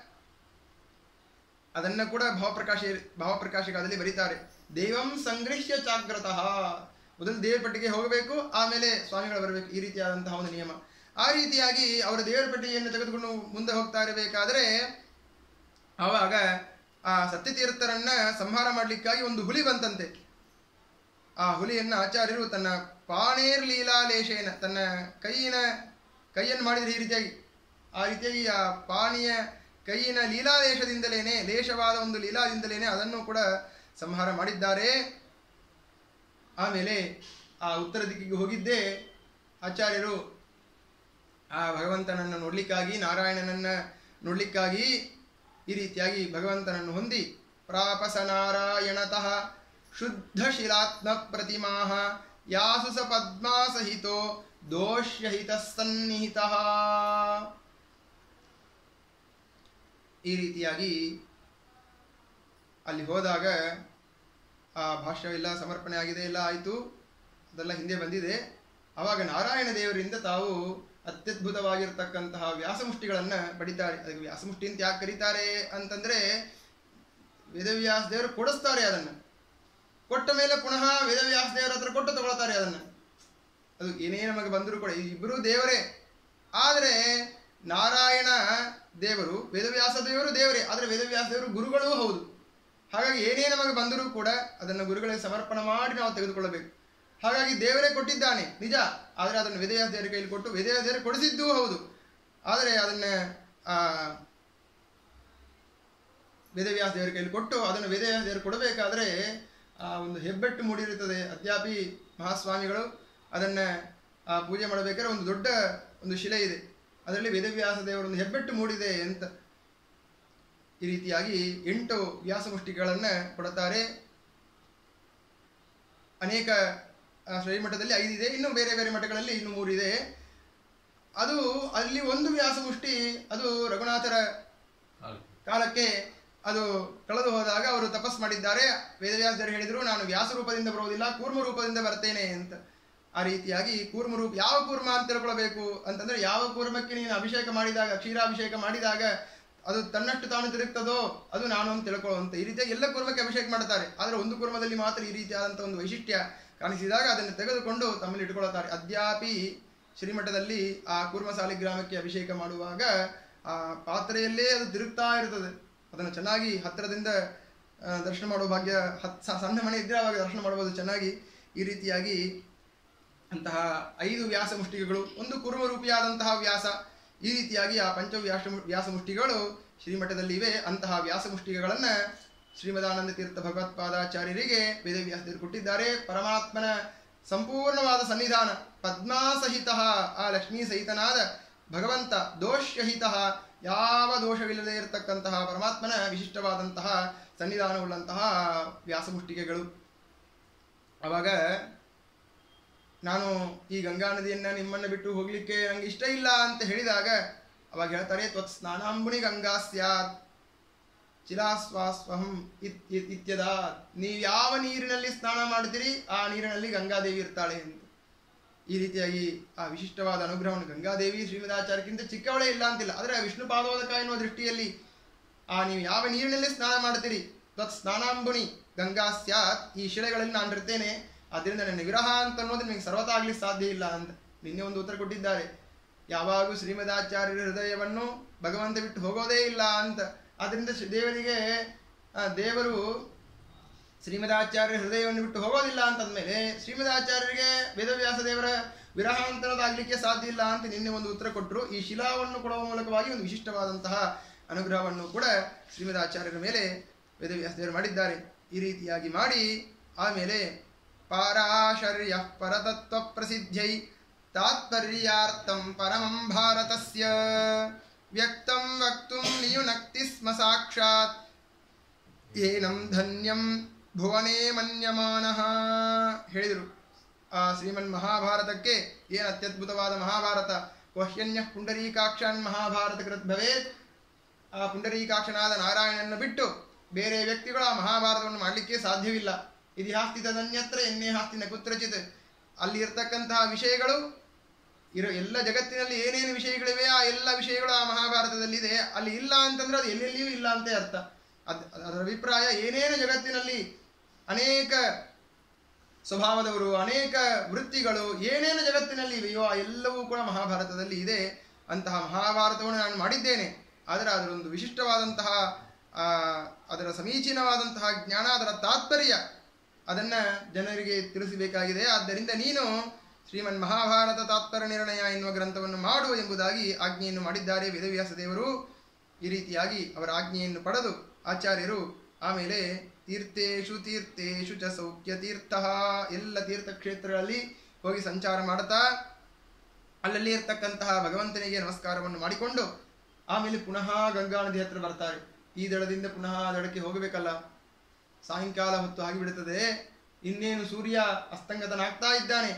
Speaker 1: ಅದನ್ನು ಕೂಡ ಭಾವಪ್ರಕಾಶಿಕದಲ್ಲಿ ಬರೀತಾರೆ. ದೇವಂ ಸಂಗೃಹ್ಯ ಜಾಗ್ರತಃ. ಮೊದಲು ದೇವರ ಪೆಟ್ಟಿಗೆ ಹೋಗಬೇಕು, ಆಮೇಲೆ ಸ್ವಾಮಿಗಳು ಬರಬೇಕು. ಈ ರೀತಿಯಾದಂತಹ ಒಂದು ನಿಯಮ. ಆ ರೀತಿಯಾಗಿ ಅವರು ದೇವರ ಪೆಟ್ಟಿಗೆಯನ್ನು ತೆಗೆದುಕೊಂಡು ಮುಂದೆ ಹೋಗ್ತಾ ಇರಬೇಕಾದ್ರೆ ಆವಾಗ ಆ ಸತ್ಯತೀರ್ಥರನ್ನ ಸಂಹಾರ ಮಾಡಲಿಕ್ಕಾಗಿ ಒಂದು ಹುಲಿ ಬಂತಂತೆ. ಆ ಹುಲಿಯನ್ನು ಆಚಾರ್ಯರು ತನ್ನ ಪಾಣೇರ್ ಲೀಲಾಲೇಶೇನ, ತನ್ನ ಕೈಯನ್ನು ಮಾಡಿದರೆ ಆ ರೀತಿಯಾಗಿ ಆ ಪಾಣಿಯ ಕೈಯಿನ ಲೀಲಾಲೇಶದಿಂದಲೇನೆ, ಲೇಷವಾದ ಒಂದು ಲೀಲಾದಿಂದಲೇನೆ ಅದನ್ನು ಕೂಡ ಸಂಹಾರ ಮಾಡಿದ್ದಾರೆ. ಆಮೇಲೆ ಆ ಉತ್ತರ ದಿಕ್ಕಿಗೆ ಹೋಗಿದ್ದೇ ಆಚಾರ್ಯರು ಆ ಭಗವಂತನನ್ನು ನೋಡ್ಲಿಕ್ಕಾಗಿ, ನಾರಾಯಣನನ್ನ ನೋಡ್ಲಿಕ್ಕಾಗಿ ಈ ರೀತಿಯಾಗಿ ಭಗವಂತನನ್ನು ಹೊಂದಿ ಪ್ರಾಪಸ ನಾರಾಯಣತಃ ಶುದ್ಧ ಶಿಲಾತ್ಮ ಪ್ರತಿಮಾಹ ಯಾಸು ಸ ಪದ್ಮಾ ಸಹಿತೋ ದೋಷ್ಯಹಿತ ಸನ್ನಿಹಿತ. ಈ ರೀತಿಯಾಗಿ ಅಲ್ಲಿ ಹೋದಾಗ ಆ ಭಾಷ್ಯವೆಲ್ಲ ಸಮರ್ಪಣೆ ಆಗಿದೆ, ಎಲ್ಲ ಆಯಿತು, ಅದೆಲ್ಲ ಹಿಂದೆ ಬಂದಿದೆ. ಆವಾಗ ನಾರಾಯಣ ದೇವರಿಂದ ತಾವು ಅತ್ಯದ್ಭುತವಾಗಿರ್ತಕ್ಕಂತಹ ವ್ಯಾಸಮುಷ್ಟಿಗಳನ್ನು ಪಡಿತಾರೆ. ಅದಕ್ಕೆ ವ್ಯಾಸಮುಷ್ಟಿ ಅಂತ ಯಾಕೆ ಕರೀತಾರೆ ಅಂತಂದರೆ, ವೇದವ್ಯಾಸ ದೇವರು ಕೊಡಿಸ್ತಾರೆ. ಅದನ್ನು ಕೊಟ್ಟ ಮೇಲೆ ಪುನಃ ವೇದವ್ಯಾಸ ದೇವರ ಹತ್ರ ಕೊಟ್ಟು ತಗೊಳ್ತಾರೆ ಅದನ್ನು. ಅದು ಏನೇ ನಮಗೆ ಬಂದರೂ ಕೂಡ ಇಬ್ಬರೂ ದೇವರೇ. ಆದರೆ ನಾರಾಯಣ ದೇವರು, ವೇದವ್ಯಾಸ ದೇವರು ದೇವರೇ, ಆದರೆ ವೇದವ್ಯಾಸ ದೇವರು ಗುರುಗಳೂ ಹೌದು. ಹಾಗಾಗಿ ಏನೇ ನಮಗೆ ಬಂದರೂ ಕೂಡ ಅದನ್ನು ಗುರುಗಳಿಗೆ ಸಮರ್ಪಣೆ ಮಾಡಿ ನಾವು ತೆಗೆದುಕೊಳ್ಳಬೇಕು. ಹಾಗಾಗಿ ದೇವರೇ ಕೊಟ್ಟಿದ್ದಾನೆ ನಿಜ, ಆದರೆ ಅದನ್ನು ವೇದವ್ಯಾಸ ದೇವರ ಕೈಲಿ ಕೊಟ್ಟು ವೇದವ್ಯಾಸ ದೇವರು ಕೊಡಿಸಿದ್ದೂ ಹೌದು. ಆದರೆ ಅದನ್ನು ವೇದವ್ಯಾಸ ದೇವರ ಕೈಲಿ ಕೊಟ್ಟು ಅದನ್ನು ವೇದವ್ಯಾಸ ದೇವರು ಕೊಡಬೇಕಾದ್ರೆ ಒಂದು ಹೆಬ್ಬೆಟ್ಟು ಮೂಡಿರುತ್ತದೆ. ಅದ್ಯಾಪಿ ಮಹಾಸ್ವಾಮಿಗಳು ಅದನ್ನು ಪೂಜೆ ಮಾಡಬೇಕಾದ್ರೆ ಒಂದು ದೊಡ್ಡ ಒಂದು ಶಿಲೆ ಇದೆ, ಅದರಲ್ಲಿ ವೇದವ್ಯಾಸ ದೇವರೊಂದು ಹೆಬ್ಬೆಟ್ಟು ಮೂಡಿದೆ ಅಂತ. ಈ ರೀತಿಯಾಗಿ 8 ವ್ಯಾಸಮುಷ್ಟಿಗಳನ್ನು ಕೊಡುತ್ತಾರೆ. ಅನೇಕ ಶ್ರೀಮಠದಲ್ಲಿ 5 ಇದೆ, ಇನ್ನು ಬೇರೆ ಬೇರೆ ಮಠಗಳಲ್ಲಿ ಇನ್ನು 3 ಇದೆ. ಅದು ಅಲ್ಲಿ ಒಂದು ವ್ಯಾಸಮುಷ್ಟಿ ಅದು ರಘುನಾಥರ ಕಾಲಕ್ಕೆ ಅದು ಕಳೆದು ಹೋದಾಗ ಅವರು ತಪಸ್ ಮಾಡಿದ್ದಾರೆ. ವೇದವ್ಯಾಸರು ಹೇಳಿದರು, ನಾನು ವ್ಯಾಸ ರೂಪದಿಂದ ಬರುವುದಿಲ್ಲ, ಕೂರ್ಮ ರೂಪದಿಂದ ಬರ್ತೇನೆ ಅಂತ. ಆ ರೀತಿಯಾಗಿ ಕೂರ್ಮ ರೂಪ, ಯಾವ ಕೂರ್ಮ ಅಂತ ತಿಳ್ಕೊಳ್ಬೇಕು ಅಂತಂದ್ರೆ, ಯಾವ ಕೂರ್ಮಕ್ಕೆ ನೀನು ಅಭಿಷೇಕ ಮಾಡಿದಾಗ, ಕ್ಷೀರಾಭಿಷೇಕ ಮಾಡಿದಾಗ ಅದು ತನ್ನಷ್ಟು ತಾನು ತಿರುಗ್ತದೋ ಅದು ನಾನು ಅಂತ ತಿಳ್ಕೊಳ್ಳುವಂತ. ಈ ರೀತಿಯಾಗಿ ಎಲ್ಲ ಕೂರ್ಮಕ್ಕೆ ಅಭಿಷೇಕ ಮಾಡ್ತಾರೆ. ಆದರೆ ಒಂದು ಕೂರ್ಮದಲ್ಲಿ ಮಾತ್ರ ಈ ರೀತಿಯಾದಂಥ ಒಂದು ವೈಶಿಷ್ಟ್ಯ ಕಾಣಿಸಿದಾಗ ಅದನ್ನು ತೆಗೆದುಕೊಂಡು ತಮ್ಮಲ್ಲಿ ಇಟ್ಕೊಳ್ತಾರೆ. ಅದ್ಯಾಪಿ ಶ್ರೀಮಠದಲ್ಲಿ ಆ ಕೂರ್ಮ ಸಾಲಿಗ್ರಾಮಕ್ಕೆ ಅಭಿಷೇಕ ಮಾಡುವಾಗ ಆ ಪಾತ್ರೆಯಲ್ಲೇ ಅದು ತಿರುಗ್ತಾ ಇರ್ತದೆ. ಅದನ್ನು ಚೆನ್ನಾಗಿ ಹತ್ತಿರದಿಂದ ದರ್ಶನ ಮಾಡುವ ಭಾಗ್ಯ, ಸಣ್ಣ ಮನೆ ಇದ್ದರೆ ಆವಾಗ ದರ್ಶನ ಮಾಡ್ಬೋದು ಚೆನ್ನಾಗಿ. ಈ ರೀತಿಯಾಗಿ ಅಂತಹ 5 ವ್ಯಾಸ ಮುಷ್ಟಿಗೆಗಳು, ಒಂದು ಕೂರ್ಮರೂಪಿಯಾದಂತಹ ವ್ಯಾಸ, ಈ ರೀತಿಯಾಗಿ ಆ ವ್ಯಾಸ ಮುಷ್ಟಿಗಳು ಶ್ರೀಮಠದಲ್ಲಿ ಇವೆ. ಅಂತಹ ವ್ಯಾಸ ಮುಷ್ಟಿಗೆಗಳನ್ನು ಶ್ರೀಮದಾನಂದ ತೀರ್ಥ ಭಗವತ್ಪಾದಾಚಾರ್ಯರಿಗೆ ವೇದವ್ಯಾಸರು ಕೊಟ್ಟಿದ್ದಾರೆ. ಪರಮಾತ್ಮನ ಸಂಪೂರ್ಣವಾದ ಸನ್ನಿಧಾನ, ಪದ್ಮಾಸಹಿತ ಆ ಲಕ್ಷ್ಮೀ ಸಹಿತನಾದ ಭಗವಂತ, ದೋಷಹಿತ ಯಾವ ದೋಷವಿಲ್ಲದೆ ಇರತಕ್ಕಂತಹ ಪರಮಾತ್ಮನ ವಿಶಿಷ್ಟವಾದಂತಹ ಸನ್ನಿಧಾನವುಳ್ಳಂತಹ ವ್ಯಾಸಮುಷ್ಟಿಕೆಗಳು. ಆವಾಗ ನಾನು ಈ ಗಂಗಾ ನದಿಯನ್ನು ನಿಮ್ಮನ್ನು ಬಿಟ್ಟು ಹೋಗಲಿಕ್ಕೆ ನನಗೆ ಇಷ್ಟ ಇಲ್ಲ ಅಂತ ಹೇಳಿದಾಗ ಅವಾಗ ಹೇಳ್ತಾರೆ, ತ್ವತ್ ಸ್ನಾನಾಂಬುನಿ ಗಂಗಾ ಸ್ಯಾತ್ ಚಿರಾಸ್ವಾಸ್ವಹಂ ಇತ್ಯದ. ನೀವು ಯಾವ ನೀರಿನಲ್ಲಿ ಸ್ನಾನ ಮಾಡ್ತೀರಿ ಆ ನೀರಿನಲ್ಲಿ ಗಂಗಾದೇವಿ ಇರ್ತಾಳೆ ಅಂತ. ಈ ರೀತಿಯಾಗಿ ಆ ವಿಶಿಷ್ಟವಾದ ಅನುಗ್ರಹವನ್ನು ಗಂಗಾದೇವಿ ಶ್ರೀಮದಾಚಾರ್ಯಕ್ಕಿಂತ ಚಿಕ್ಕವಳೇ ಇಲ್ಲ ಅಂತಿಲ್ಲ. ಆದರೆ ವಿಷ್ಣು ಪಾದೋದಕ ಎನ್ನುವ ದೃಷ್ಟಿಯಲ್ಲಿ ನೀವು ಯಾವ ನೀರಿನಲ್ಲಿ ಸ್ನಾನ ಮಾಡ್ತೀರಿ, ತ್ವತ್ ಸ್ನಾನಾಂಬುನಿ ಗಂಗಾ ಸ್ಯಾತ್, ಈ ಶಿಲೆಗಳಲ್ಲಿ ನಾನು ಇರ್ತೇನೆ, ಆದ್ದರಿಂದ ನನ್ನ ವಿರಹ ಅಂತ ಅನ್ನೋದು ನಿಮಗೆ ಸರ್ವತಾ ಆಗ್ಲಿಕ್ಕೆ ಸಾಧ್ಯ ಇಲ್ಲ ಅಂತ ನಿನ್ನೆ ಒಂದು ಉತ್ತರ ಕೊಟ್ಟಿದ್ದಾರೆ. ಯಾವಾಗೂ ಶ್ರೀಮದಾಚಾರ್ಯರ ಹೃದಯವನ್ನು ಭಗವಂತ ಬಿಟ್ಟು ಹೋಗೋದೇ ಇಲ್ಲ ಅಂತ. ಆದ್ದರಿಂದ ದೇವರು ಶ್ರೀಮದಾಚಾರ್ಯರ ಹೃದಯವನ್ನು ಬಿಟ್ಟು ಹೋಗೋದಿಲ್ಲ ಅಂತಂದ್ಮೇಲೆ ಶ್ರೀಮದಾಚಾರ್ಯರಿಗೆ ವೇದವ್ಯಾಸ ದೇವರ ವಿರಹ ಅಂತರದಾಗಲಿಕ್ಕೆ ಸಾಧ್ಯ ಇಲ್ಲ ಅಂತ ನಿನ್ನೆ ಒಂದು ಉತ್ತರ ಕೊಟ್ಟರು. ಈ ಶಿಲಾವನ್ನು ಕೊಡುವ ಮೂಲಕವಾಗಿ ಒಂದು ವಿಶಿಷ್ಟವಾದಂತಹ ಅನುಗ್ರಹವನ್ನು ಕೂಡ ಶ್ರೀಮದಾಚಾರ್ಯರ ಮೇಲೆ ವೇದವ್ಯಾಸ ದೇವರು ಮಾಡಿದ್ದಾರೆ. ಈ ರೀತಿಯಾಗಿ ಮಾಡಿ ಆಮೇಲೆ ಪಾರಾಶರ್ಯ ಪರತತ್ವ ಪ್ರಸಿದ್ಧೈ ತಾತ್ಪರ್ಯಾರ್ಥಂ ಪರಮಂ ಭಾರತಸ್ಯ ವ್ಯಕ್ತಂ ವಕ್ತುಂ ನಿಯುನಕ್ತಿ ಸ್ಮ ಸಾಕ್ಷಾತ್ ಏನಂ ಧನ್ಯಂ ಭುವನೇ ಮನ್ಯಮಾನಃ ಹೇಳಿದರು. ಆ ಶ್ರೀಮನ್ ಮಹಾಭಾರತಕ್ಕೆ ಏನು ಅತ್ಯದ್ಭುತವಾದ ಮಹಾಭಾರತ. ಕ್ವಶ್ಯನ್ಯ ಪುಂಡರೀಕಾಕ್ಷನ್ ಮಹಾಭಾರತ ಕೃತ್ ಭವೇತ್. ಆ ಪುಂಡರೀಕಾಕ್ಷನಾದ ನಾರಾಯಣನನ್ನು ಬಿಟ್ಟು ಬೇರೆ ವ್ಯಕ್ತಿಗಳು ಆ ಮಹಾಭಾರತವನ್ನು ಮಾಡಲಿಕ್ಕೆ ಸಾಧ್ಯವಿಲ್ಲ. ಇತಿಹಾಸ್ತಿತದನ್ಯತ್ರ ಎನ್ನೇ ಹಾಸ್ತಿನ ಕುತ್ರಚಿತ್. ಅಲ್ಲಿ ಇರ್ತಕ್ಕಂತಹ ವಿಷಯಗಳು ಎಲ್ಲ ಜಗತ್ತಿನಲ್ಲಿ ಏನೇನು ವಿಷಯಗಳಿವೆ ಆ ಎಲ್ಲ ವಿಷಯಗಳು ಆ ಮಹಾಭಾರತದಲ್ಲಿದೆ. ಅಲ್ಲಿ ಇಲ್ಲ ಅಂತಂದ್ರೆ ಅದು ಎಲ್ಲೆಲ್ಲಿಯೂ ಇಲ್ಲ ಅಂತ ಅರ್ಥ. ಅದರ ಅಭಿಪ್ರಾಯ ಏನೇನು ಜಗತ್ತಿನಲ್ಲಿ ಅನೇಕ ಸ್ವಭಾವದವರು, ಅನೇಕ ವೃತ್ತಿಗಳು ಏನೇನು ಜಗತ್ತಿನಲ್ಲಿ ಇವೆಯೋ ಆ ಎಲ್ಲವೂ ಕೂಡ ಮಹಾಭಾರತದಲ್ಲಿ ಇದೆ. ಅಂತಹ ಮಹಾಭಾರತವನ್ನು ನಾನು ಮಾಡಿದ್ದೇನೆ. ಆದರೆ ಅದರೊಂದು ವಿಶಿಷ್ಟವಾದಂತಹ ಅದರ ಸಮೀಚೀನವಾದಂತಹ ಜ್ಞಾನ, ಅದರ ತಾತ್ಪರ್ಯ ಅದನ್ನು ಜನರಿಗೆ ತಿಳಿಸಬೇಕಾಗಿದೆ. ಆದ್ದರಿಂದ ನೀನು ಶ್ರೀಮನ್ ಮಹಾಭಾರತ ತಾತ್ಪರ್ಯ ನಿರ್ಣಯ ಎನ್ನುವ ಗ್ರಂಥವನ್ನು ಮಾಡು ಎಂಬುದಾಗಿ ಆಜ್ಞೆಯನ್ನು ಮಾಡಿದ್ದಾರೆ ವೇದವ್ಯಾಸ ದೇವರು. ಈ ರೀತಿಯಾಗಿ ಅವರ ಆಜ್ಞೆಯನ್ನು ಪಡೆದು ಆಚಾರ್ಯರು ಆಮೇಲೆ ತೀರ್ಥೇಶು ತೀರ್ಥೇಶು ಚ ಸೌಖ್ಯ ತೀರ್ಥ, ಎಲ್ಲ ತೀರ್ಥಕ್ಷೇತ್ರಗಳಲ್ಲಿ ಹೋಗಿ ಸಂಚಾರ ಮಾಡ್ತಾ ಅಲ್ಲಲ್ಲಿ ಇರ್ತಕ್ಕಂತಹ ಭಗವಂತನಿಗೆ ನಮಸ್ಕಾರವನ್ನು ಮಾಡಿಕೊಂಡು ಆಮೇಲೆ ಪುನಃ ಗಂಗಾ ನದಿ ಹತ್ರ ಬರ್ತಾರೆ. ಈ ದಡದಿಂದ ಪುನಃ ಆ ದಡಕ್ಕೆ ಹೋಗಬೇಕಲ್ಲ, ಸಾಯಂಕಾಲ ಹೊತ್ತು ಆಗಿಬಿಡುತ್ತದೆ. ಇನ್ನೇನು ಸೂರ್ಯ ಅಸ್ತಂಗತನಾಗ್ತಾ ಇದ್ದಾನೆ.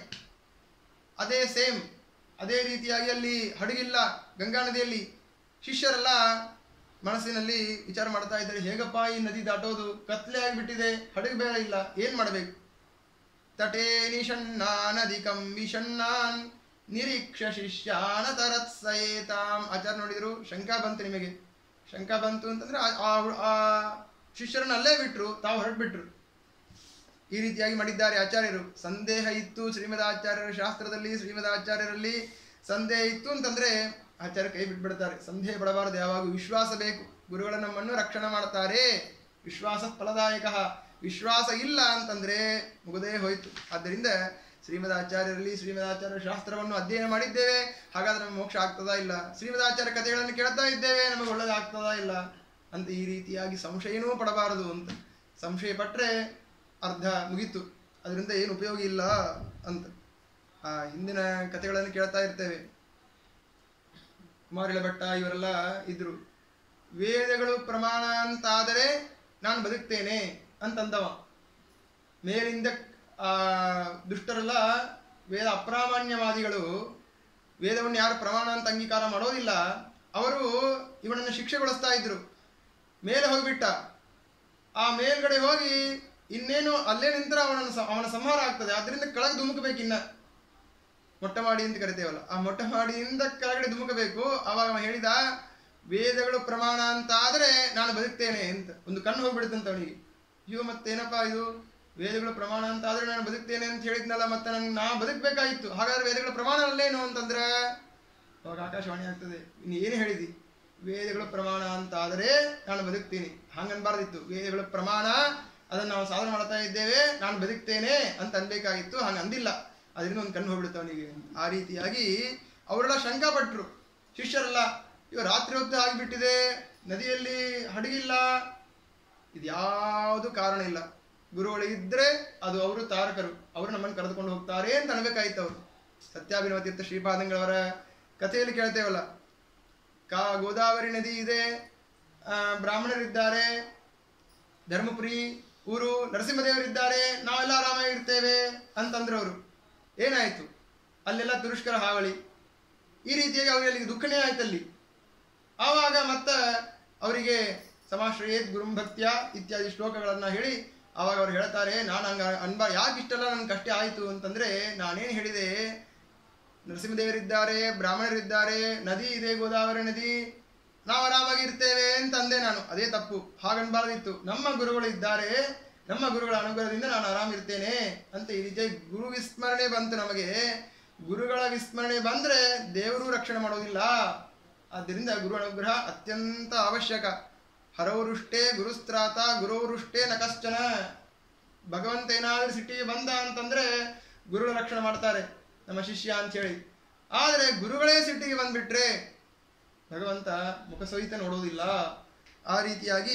Speaker 1: ಅದೇ ರೀತಿಯಾಗಿ ಅಲ್ಲಿ ಹಡಗಿಲ್ಲ ಗಂಗಾ ನದಿಯಲ್ಲಿ. ಶಿಷ್ಯರೆಲ್ಲ ಮನಸ್ಸಿನಲ್ಲಿ ವಿಚಾರ ಮಾಡ್ತಾ ಇದ್ದಾರೆ, ಹೇಗಪ್ಪ ಈ ನದಿ ದಾಟೋದು, ಕತ್ಲೆ ಆಗಿಬಿಟ್ಟಿದೆ, ಹಡಗು ಬೇರೆ ಇಲ್ಲ, ಏನ್ ಮಾಡಬೇಕು. ತಟೇ ನಿಷಣ್ಣಾನಧಿಕಂ ವಿಷಣ್ಣಾನ್ ನಿರೀಕ್ಷ ಶಿಷ್ಯಾನ ತರತ್ಸಯೇತಾಂ. ಆಚಾರ್ಯ ನೋಡಿದ್ರು, ಶಂಕಾ ಬಂತು ನಿಮಗೆ. ಶಂಕಾ ಬಂತು ಅಂತಂದ್ರೆ ಆ ಶಿಷ್ಯರನ್ನ ಅಲ್ಲೇ ಬಿಟ್ರು, ತಾವು ಹೊರಟ್ಬಿಟ್ರು. ಈ ರೀತಿಯಾಗಿ ಮಾಡಿದ್ದಾರೆ ಆಚಾರ್ಯರು. ಸಂದೇಹ ಇತ್ತು ಶ್ರೀಮದಾಚಾರ್ಯರ ಶಾಸ್ತ್ರದಲ್ಲಿ, ಶ್ರೀಮದಾಚಾರ್ಯರಲ್ಲಿ ಸಂದೇಹ ಇತ್ತು ಅಂತಂದ್ರೆ ಆಚಾರ್ಯ ಕೈ ಬಿಟ್ಬಿಡ್ತಾರೆ. ಸಂದೇಹ ಪಡಬಾರದು, ಯಾವಾಗ ವಿಶ್ವಾಸ ಬೇಕು. ಗುರುಗಳು ನಮ್ಮನ್ನು ರಕ್ಷಣೆ ಮಾಡ್ತಾರೆ. ವಿಶ್ವಾಸ ಫಲದಾಯಕ. ವಿಶ್ವಾಸ ಇಲ್ಲ ಅಂತಂದ್ರೆ ಮುಗದೇ ಹೋಯ್ತು. ಆದ್ದರಿಂದ ಶ್ರೀಮದಾಚಾರ್ಯರಲ್ಲಿ ಶ್ರೀಮದಾಚಾರ್ಯ ಶಾಸ್ತ್ರವನ್ನು ಅಧ್ಯಯನ ಮಾಡಿದ್ದೇವೆ, ಹಾಗಾದ್ರೆ ನಮಗೆ ಮೋಕ್ಷ ಆಗ್ತದಾ ಇಲ್ಲ. ಶ್ರೀಮದಾಚಾರ್ಯ ಕಥೆಗಳನ್ನು ಕೇಳ್ತಾ ಇದ್ದೇವೆ, ನಮಗೆ ಒಳ್ಳೆದಾಗ್ತದಾ ಇಲ್ಲ ಅಂತ ಈ ರೀತಿಯಾಗಿ ಸಂಶಯನೂ ಪಡಬಾರದು ಅಂತ. ಸಂಶಯ ಪಟ್ಟರೆ ಅರ್ಧ ಮುಗೀತು, ಅದರಿಂದ ಏನು ಉಪಯೋಗ ಇಲ್ಲ ಅಂತ. ಹಿಂದಿನ ಕಥೆಗಳನ್ನು ಕೇಳ್ತಾ ಇರ್ತೇವೆ. ಕುಮಾರಿಲ ಭಟ್ಟ ಇವರೆಲ್ಲ ಇದ್ರು. ವೇದಗಳು ಪ್ರಮಾಣ ಅಂತಾದರೆ ನಾನು ಬದುಕ್ತೇನೆ ಅಂತಂದವ. ಮೇಲಿಂದ ದುಷ್ಟರೆಲ್ಲ ವೇದ ಅಪ್ರಾಮಾಣ್ಯವಾದಿಗಳು, ವೇದವನ್ನು ಯಾರು ಪ್ರಮಾಣ ಅಂತ ಅಂಗೀಕಾರ ಮಾಡೋದಿಲ್ಲ, ಅವರು ಇವನನ್ನು ಶಿಕ್ಷೆಗೊಳಿಸ್ತಾ ಇದ್ರು. ಮೇಲೆ ಹೋಗಿಬಿಟ್ಟ. ಆ ಮೇಲ್ಗಡೆ ಹೋಗಿ ಇನ್ನೇನು ಅಲ್ಲೇ ನಿಂತರ ಅವನ ಸಂಹಾರ ಆಗ್ತದೆ. ಆದ್ದರಿಂದ ಕೆಳಗೆ ಧುಮುಕಬೇಕಿನ್ನ, ಮೊಟ್ಟ ಮಾಡಿ ಅಂತ ಕರಿತೇವಲ್ಲ, ಆ ಮೊಟ್ಟ ಮಾಡಿಯಿಂದ ಕೆಳಗಡೆ ಧುಮುಕಬೇಕು. ಆವಾಗ ಅವ ಹೇಳಿದ, ವೇದಗಳು ಪ್ರಮಾಣ ಅಂತ ಆದರೆ ನಾನು ಬದುಕ್ತೇನೆ ಅಂತ. ಒಂದು ಕಣ್ಣು ಹೋಗ್ಬಿಡುತ್ತಂತ ಅವನಿಗೆ. ಅಯ್ಯೋ ಮತ್ತೇನಪ್ಪ ಇದು, ವೇದಗಳು ಪ್ರಮಾಣ ಅಂತ ಆದರೆ ನಾನು ಬದುಕ್ತೇನೆ ಅಂತ ಹೇಳಿದ್ನಲ್ಲ, ಮತ್ತೆ ನಾ ಬದುಕಬೇಕಾಗಿತ್ತು, ಹಾಗಾದ್ರೆ ವೇದಗಳ ಪ್ರಮಾಣ ಅಲ್ಲೇನು ಅಂತಂದ್ರೆ ಅವಾಗ ಆಕಾಶವಾಣಿ ಆಗ್ತದೆ, ಇನ್ನು ಏನು ಹೇಳಿದಿ, ವೇದಗಳು ಪ್ರಮಾಣ ಅಂತ ಆದರೆ ನಾನು ಬದುಕ್ತೀನಿ ಹಂಗನ್ಬಾರ್ದಿತ್ತು. ವೇದಗಳ ಪ್ರಮಾಣ ಅದನ್ನು ನಾವು ಸಾಧನೆ ಮಾಡ್ತಾ ಇದ್ದೇವೆ, ನಾನು ಬದುಕ್ತೇನೆ ಅಂತ ಅನ್ಬೇಕಾಗಿತ್ತು, ಹಂಗೆ ಅಂದಿಲ್ಲ. ಅದರಿಂದ ಒಂದು ಕಣ್ಣು ಹೋಗ್ಬಿಡುತ್ತೆ ಅವನಿಗೆ. ಆ ರೀತಿಯಾಗಿ ಅವರೆಲ್ಲ ಶಂಕಾಪಟ್ರು, ಶಿಷ್ಯರೆಲ್ಲ. ಇವ ರಾತ್ರಿ ಹೊತ್ತು ಆಗಿಬಿಟ್ಟಿದೆ, ನದಿಯಲ್ಲಿ ಹಡಗಿಲ್ಲ, ಇದ್ಯಾವುದು ಕಾರಣ ಇಲ್ಲ, ಗುರುಗಳಿದ್ರೆ ಅದು ಅವರು ತಾರಕರು, ಅವರು ನಮ್ಮನ್ನು ಕರೆದುಕೊಂಡು ಹೋಗ್ತಾರೆ ಅಂತ ಅನ್ಬೇಕಾಯ್ತು ಅವರು. ಸತ್ಯಾಭಿನವ ತೀರ್ಥ ಶ್ರೀಪಾದಂಗಳವರ ಕಥೆಯಲ್ಲಿ ಕೇಳ್ತೇವಲ್ಲ, ಗೋದಾವರಿ ನದಿ ಇದೆ, ಬ್ರಾಹ್ಮಣರಿದ್ದಾರೆ, ಧರ್ಮಪುರಿ ಊರು ನರಸಿಂಹದೇವರಿದ್ದಾರೆ, ನಾವೆಲ್ಲ ಆರಾಮಾಗಿರ್ತೇವೆ ಅಂತಂದ್ರೆ ಅವರು. ಏನಾಯಿತು, ಅಲ್ಲೆಲ್ಲ ತುರುಷ್ಕರ ಹಾವಳಿ, ಈ ರೀತಿಯಾಗಿ ಅವರಿಗೆ ದುಃಖನೇ ಆಯ್ತಲ್ಲಿ. ಆವಾಗ ಮತ್ತೆ ಅವರಿಗೆ ಸಮಾಶ್ರಯೇತ್ ಗುರುಂಭಕ್ತ್ಯ ಇತ್ಯಾದಿ ಶ್ಲೋಕಗಳನ್ನು ಹೇಳಿ ಆವಾಗ ಅವ್ರು ಹೇಳ್ತಾರೆ, ನಾನು ಹಂಗೆ ಯಾಕೆ ಇಷ್ಟೆಲ್ಲ ನನ್ನ ಕಷ್ಟ ಆಯಿತು ಅಂತಂದರೆ, ನಾನೇನು ಹೇಳಿದೆ, ನರಸಿಂಹದೇವರಿದ್ದಾರೆ, ಬ್ರಾಹ್ಮಣರಿದ್ದಾರೆ, ನದಿ ಇದೆ, ಗೋದಾವರಿ ನದಿ, ನಾವು ಆರಾಮಾಗಿರ್ತೇವೆ ಅಂತ ಅಂದೆ ನಾನು. ಅದೇ ತಪ್ಪು, ಹಾಗನ್ಬಾರ್ದಿತ್ತು. ನಮ್ಮ ಗುರುಗಳು ಇದ್ದಾರೆ, ನಮ್ಮ ಗುರುಗಳ ಅನುಗ್ರಹದಿಂದ ನಾನು ಆರಾಮಿರ್ತೇನೆ ಅಂತ ಈ ರೀತಿ ಗುರು ವಿಸ್ಮರಣೆ ಬಂತು ನಮಗೆ. ಗುರುಗಳ ವಿಸ್ಮರಣೆ ಬಂದರೆ ದೇವರು ರಕ್ಷಣೆ ಮಾಡೋದಿಲ್ಲ. ಆದ್ದರಿಂದ ಗುರು ಅನುಗ್ರಹ ಅತ್ಯಂತ ಅವಶ್ಯಕ. ಹರವರುಷ್ಟೇ ಗುರುಸ್ತ್ರಾತ ಗುರುವರುಷ್ಟೇ ನ ಕಶ್ಚನ. ಭಗವಂತ ಏನಾದರೂ ಸಿಟ್ಟಿಗೆ ಬಂದ ಅಂತಂದರೆ ಗುರುಗಳ ರಕ್ಷಣೆ ಮಾಡ್ತಾರೆ ನಮ್ಮ ಶಿಷ್ಯ ಅಂಥೇಳಿ. ಆದರೆ ಗುರುಗಳೇ ಸಿಟ್ಟಿಗೆ ಬಂದ್ಬಿಟ್ರೆ ಭಗವಂತ ಮುಖಸಹಿತ ನೋಡೋದಿಲ್ಲ. ಆ ರೀತಿಯಾಗಿ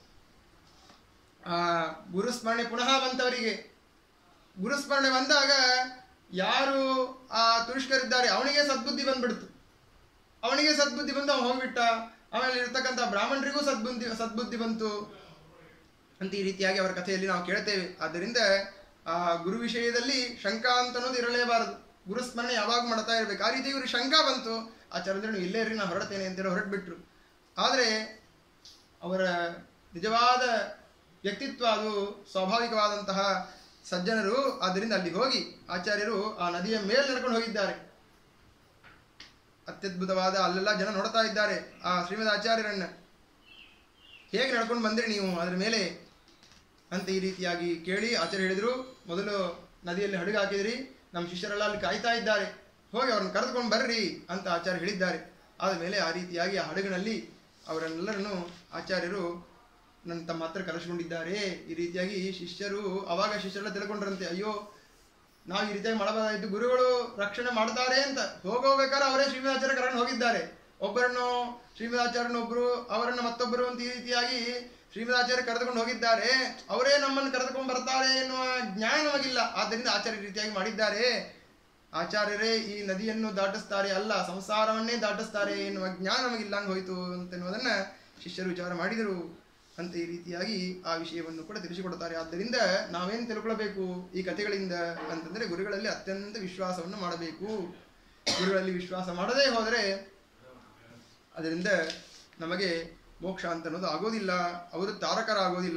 Speaker 1: ಗುರುಸ್ಮರಣೆ ಪುನಃ ಬಂತವರಿಗೆ. ಗುರುಸ್ಮರಣೆ ಬಂದಾಗ ಯಾರು ಆ ತುರುಷ್ಕರಿದ್ದಾರೆ ಅವನಿಗೆ ಸದ್ಬುದ್ಧಿ ಬಂದ್ಬಿಡ್ತು. ಅವನಿಗೆ ಸದ್ಬುದ್ಧಿ ಬಂದು ಅವನು ಹೋಗ್ಬಿಟ್ಟ. ಆಮೇಲೆ ಇರ್ತಕ್ಕಂಥ ಬ್ರಾಹ್ಮಣರಿಗೂ ಸದ್ಬುದ್ಧಿ ಬಂತು ಅಂತ ಈ ರೀತಿಯಾಗಿ ಅವರ ಕಥೆಯಲ್ಲಿ ನಾವು ಕೇಳ್ತೇವೆ. ಆದ್ದರಿಂದ ಆ ಗುರು ವಿಷಯದಲ್ಲಿ ಶಂಕಾ ಅಂತ ಅನ್ನೋದು ಇರಲೇಬಾರದು. ಗುರುಸ್ಮರಣೆ ಯಾವಾಗ ಮಾಡ್ತಾ ಇರಬೇಕು. ಆ ರೀತಿ ಇವರು ಶಂಕಾ ಬಂತು, ಆಚಾರ್ಯರು ಇಲ್ಲೇ ಇರಿ ನಾನು ಹೊರಡ್ತೇನೆ ಅಂತೇಳಿ ಹೊರಟ್ಬಿಟ್ರು. ಆದರೆ ಅವರ ನಿಜವಾದ ವ್ಯಕ್ತಿತ್ವ ಅದು ಸ್ವಾಭಾವಿಕವಾದಂತಹ ಸಜ್ಜನರು. ಆದ್ದರಿಂದ ಅಲ್ಲಿ ಹೋಗಿ ಆಚಾರ್ಯರು ಆ ನದಿಯ ಮೇಲೆ ನಡ್ಕೊಂಡು ಹೋಗಿದ್ದಾರೆ. ಅತ್ಯದ್ಭುತವಾದ, ಅಲ್ಲೆಲ್ಲ ಜನ ನೋಡ್ತಾ ಇದ್ದಾರೆ ಆ ಶ್ರೀಮದ್ ಆಚಾರ್ಯರನ್ನ. ಹೇಗೆ ನಡ್ಕೊಂಡು ಬಂದ್ರಿ ನೀವು ಅದ್ರ ಮೇಲೆ ಅಂತ ಈ ರೀತಿಯಾಗಿ ಕೇಳಿ ಆಚಾರ್ಯ ಹೇಳಿದರು, ಮೊದಲು ನದಿಯಲ್ಲಿ ಹಡಗು ಹಾಕಿದ್ರಿ, ನಮ್ಮ ಶಿಷ್ಯರೆಲ್ಲ ಅಲ್ಲಿ ಕಾಯ್ತಾ ಇದ್ದಾರೆ, ಹೋಗಿ ಅವ್ರನ್ನ ಕರೆದುಕೊಂಡು ಬರ್ರಿ ಅಂತ ಆಚಾರ್ಯ ಹೇಳಿದ್ದಾರೆ. ಆದಮೇಲೆ ಆ ರೀತಿಯಾಗಿ ಆ ಹಡಗಿನಲ್ಲಿ ಅವರನ್ನೆಲ್ಲರನ್ನು ಆಚಾರ್ಯರು ತಮ್ಮ ಹತ್ರ ಕರೆಸಿಕೊಂಡಿದ್ದಾರೆ. ಈ ರೀತಿಯಾಗಿ ಶಿಷ್ಯರು ಅವಾಗ ಶಿಷ್ಯರೆಲ್ಲ ತಿಳ್ಕೊಂಡ್ರಂತೆ, ಅಯ್ಯೋ ನಾವು ಈ ರೀತಿಯಾಗಿ ಮಾಡಬಾರ್ದಾಯಿತು, ಗುರುಗಳು ರಕ್ಷಣೆ ಮಾಡ್ತಾರೆ ಅಂತ. ಹೋಗ್ಬೇಕಾದ್ರೆ ಅವರೇ ಶ್ರೀಮದಾಚಾರ್ಯ ಕರ್ಕೊಂಡು ಹೋಗಿದ್ದಾರೆ. ಒಬ್ಬರನ್ನು ಶ್ರೀಮದಾಚಾರ್ಯನೊಬ್ಬರು, ಅವರನ್ನು ಮತ್ತೊಬ್ಬರು ಅಂತ ಈ ರೀತಿಯಾಗಿ ಶ್ರೀಮದಾಚಾರ್ಯ ಕರೆದುಕೊಂಡು ಹೋಗಿದ್ದಾರೆ. ಅವರೇ ನಮ್ಮನ್ನು ಕರೆದುಕೊಂಡು ಬರ್ತಾರೆ ಎನ್ನುವ ಜ್ಞಾನ ನಮಗಿಲ್ಲ. ಆದ್ದರಿಂದ ಆಚಾರ್ಯ ರೀತಿಯಾಗಿ ಮಾಡಿದ್ದಾರೆ. ಆಚಾರ್ಯರೇ ಈ ನದಿಯನ್ನು ದಾಟಿಸ್ತಾರೆ, ಅಲ್ಲ ಸಂಸಾರವನ್ನೇ ದಾಟಿಸ್ತಾರೆ ಎನ್ನುವ ಜ್ಞಾನ ನಮಗಿಲ್ಲ ಹಂಗೆ ಹೋಯಿತು ಅಂತನ್ನುವುದನ್ನು ಶಿಷ್ಯರು ವಿಚಾರ ಮಾಡಿದರು ಅಂತ ಈ ರೀತಿಯಾಗಿ ಆ ವಿಷಯವನ್ನು ಕೂಡ ತಿಳಿಸಿಕೊಡ್ತಾರೆ. ಆದ್ದರಿಂದ ನಾವೇನು ತಿಳ್ಕೊಳ್ಬೇಕು ಈ ಕಥೆಗಳಿಂದ ಅಂತಂದರೆ, ಗುರುಗಳಲ್ಲಿ ಅತ್ಯಂತ ವಿಶ್ವಾಸವನ್ನು ಮಾಡಬೇಕು. ಗುರುಗಳಲ್ಲಿ ವಿಶ್ವಾಸ ಮಾಡದೇ ಹೋದರೆ ಅದರಿಂದ ನಮಗೆ ಮೋಕ್ಷ ಅಂತ ಅನ್ನೋದು ಆಗೋದಿಲ್ಲ, ಅವರು ತಾರಕರಾಗೋದಿಲ್ಲ.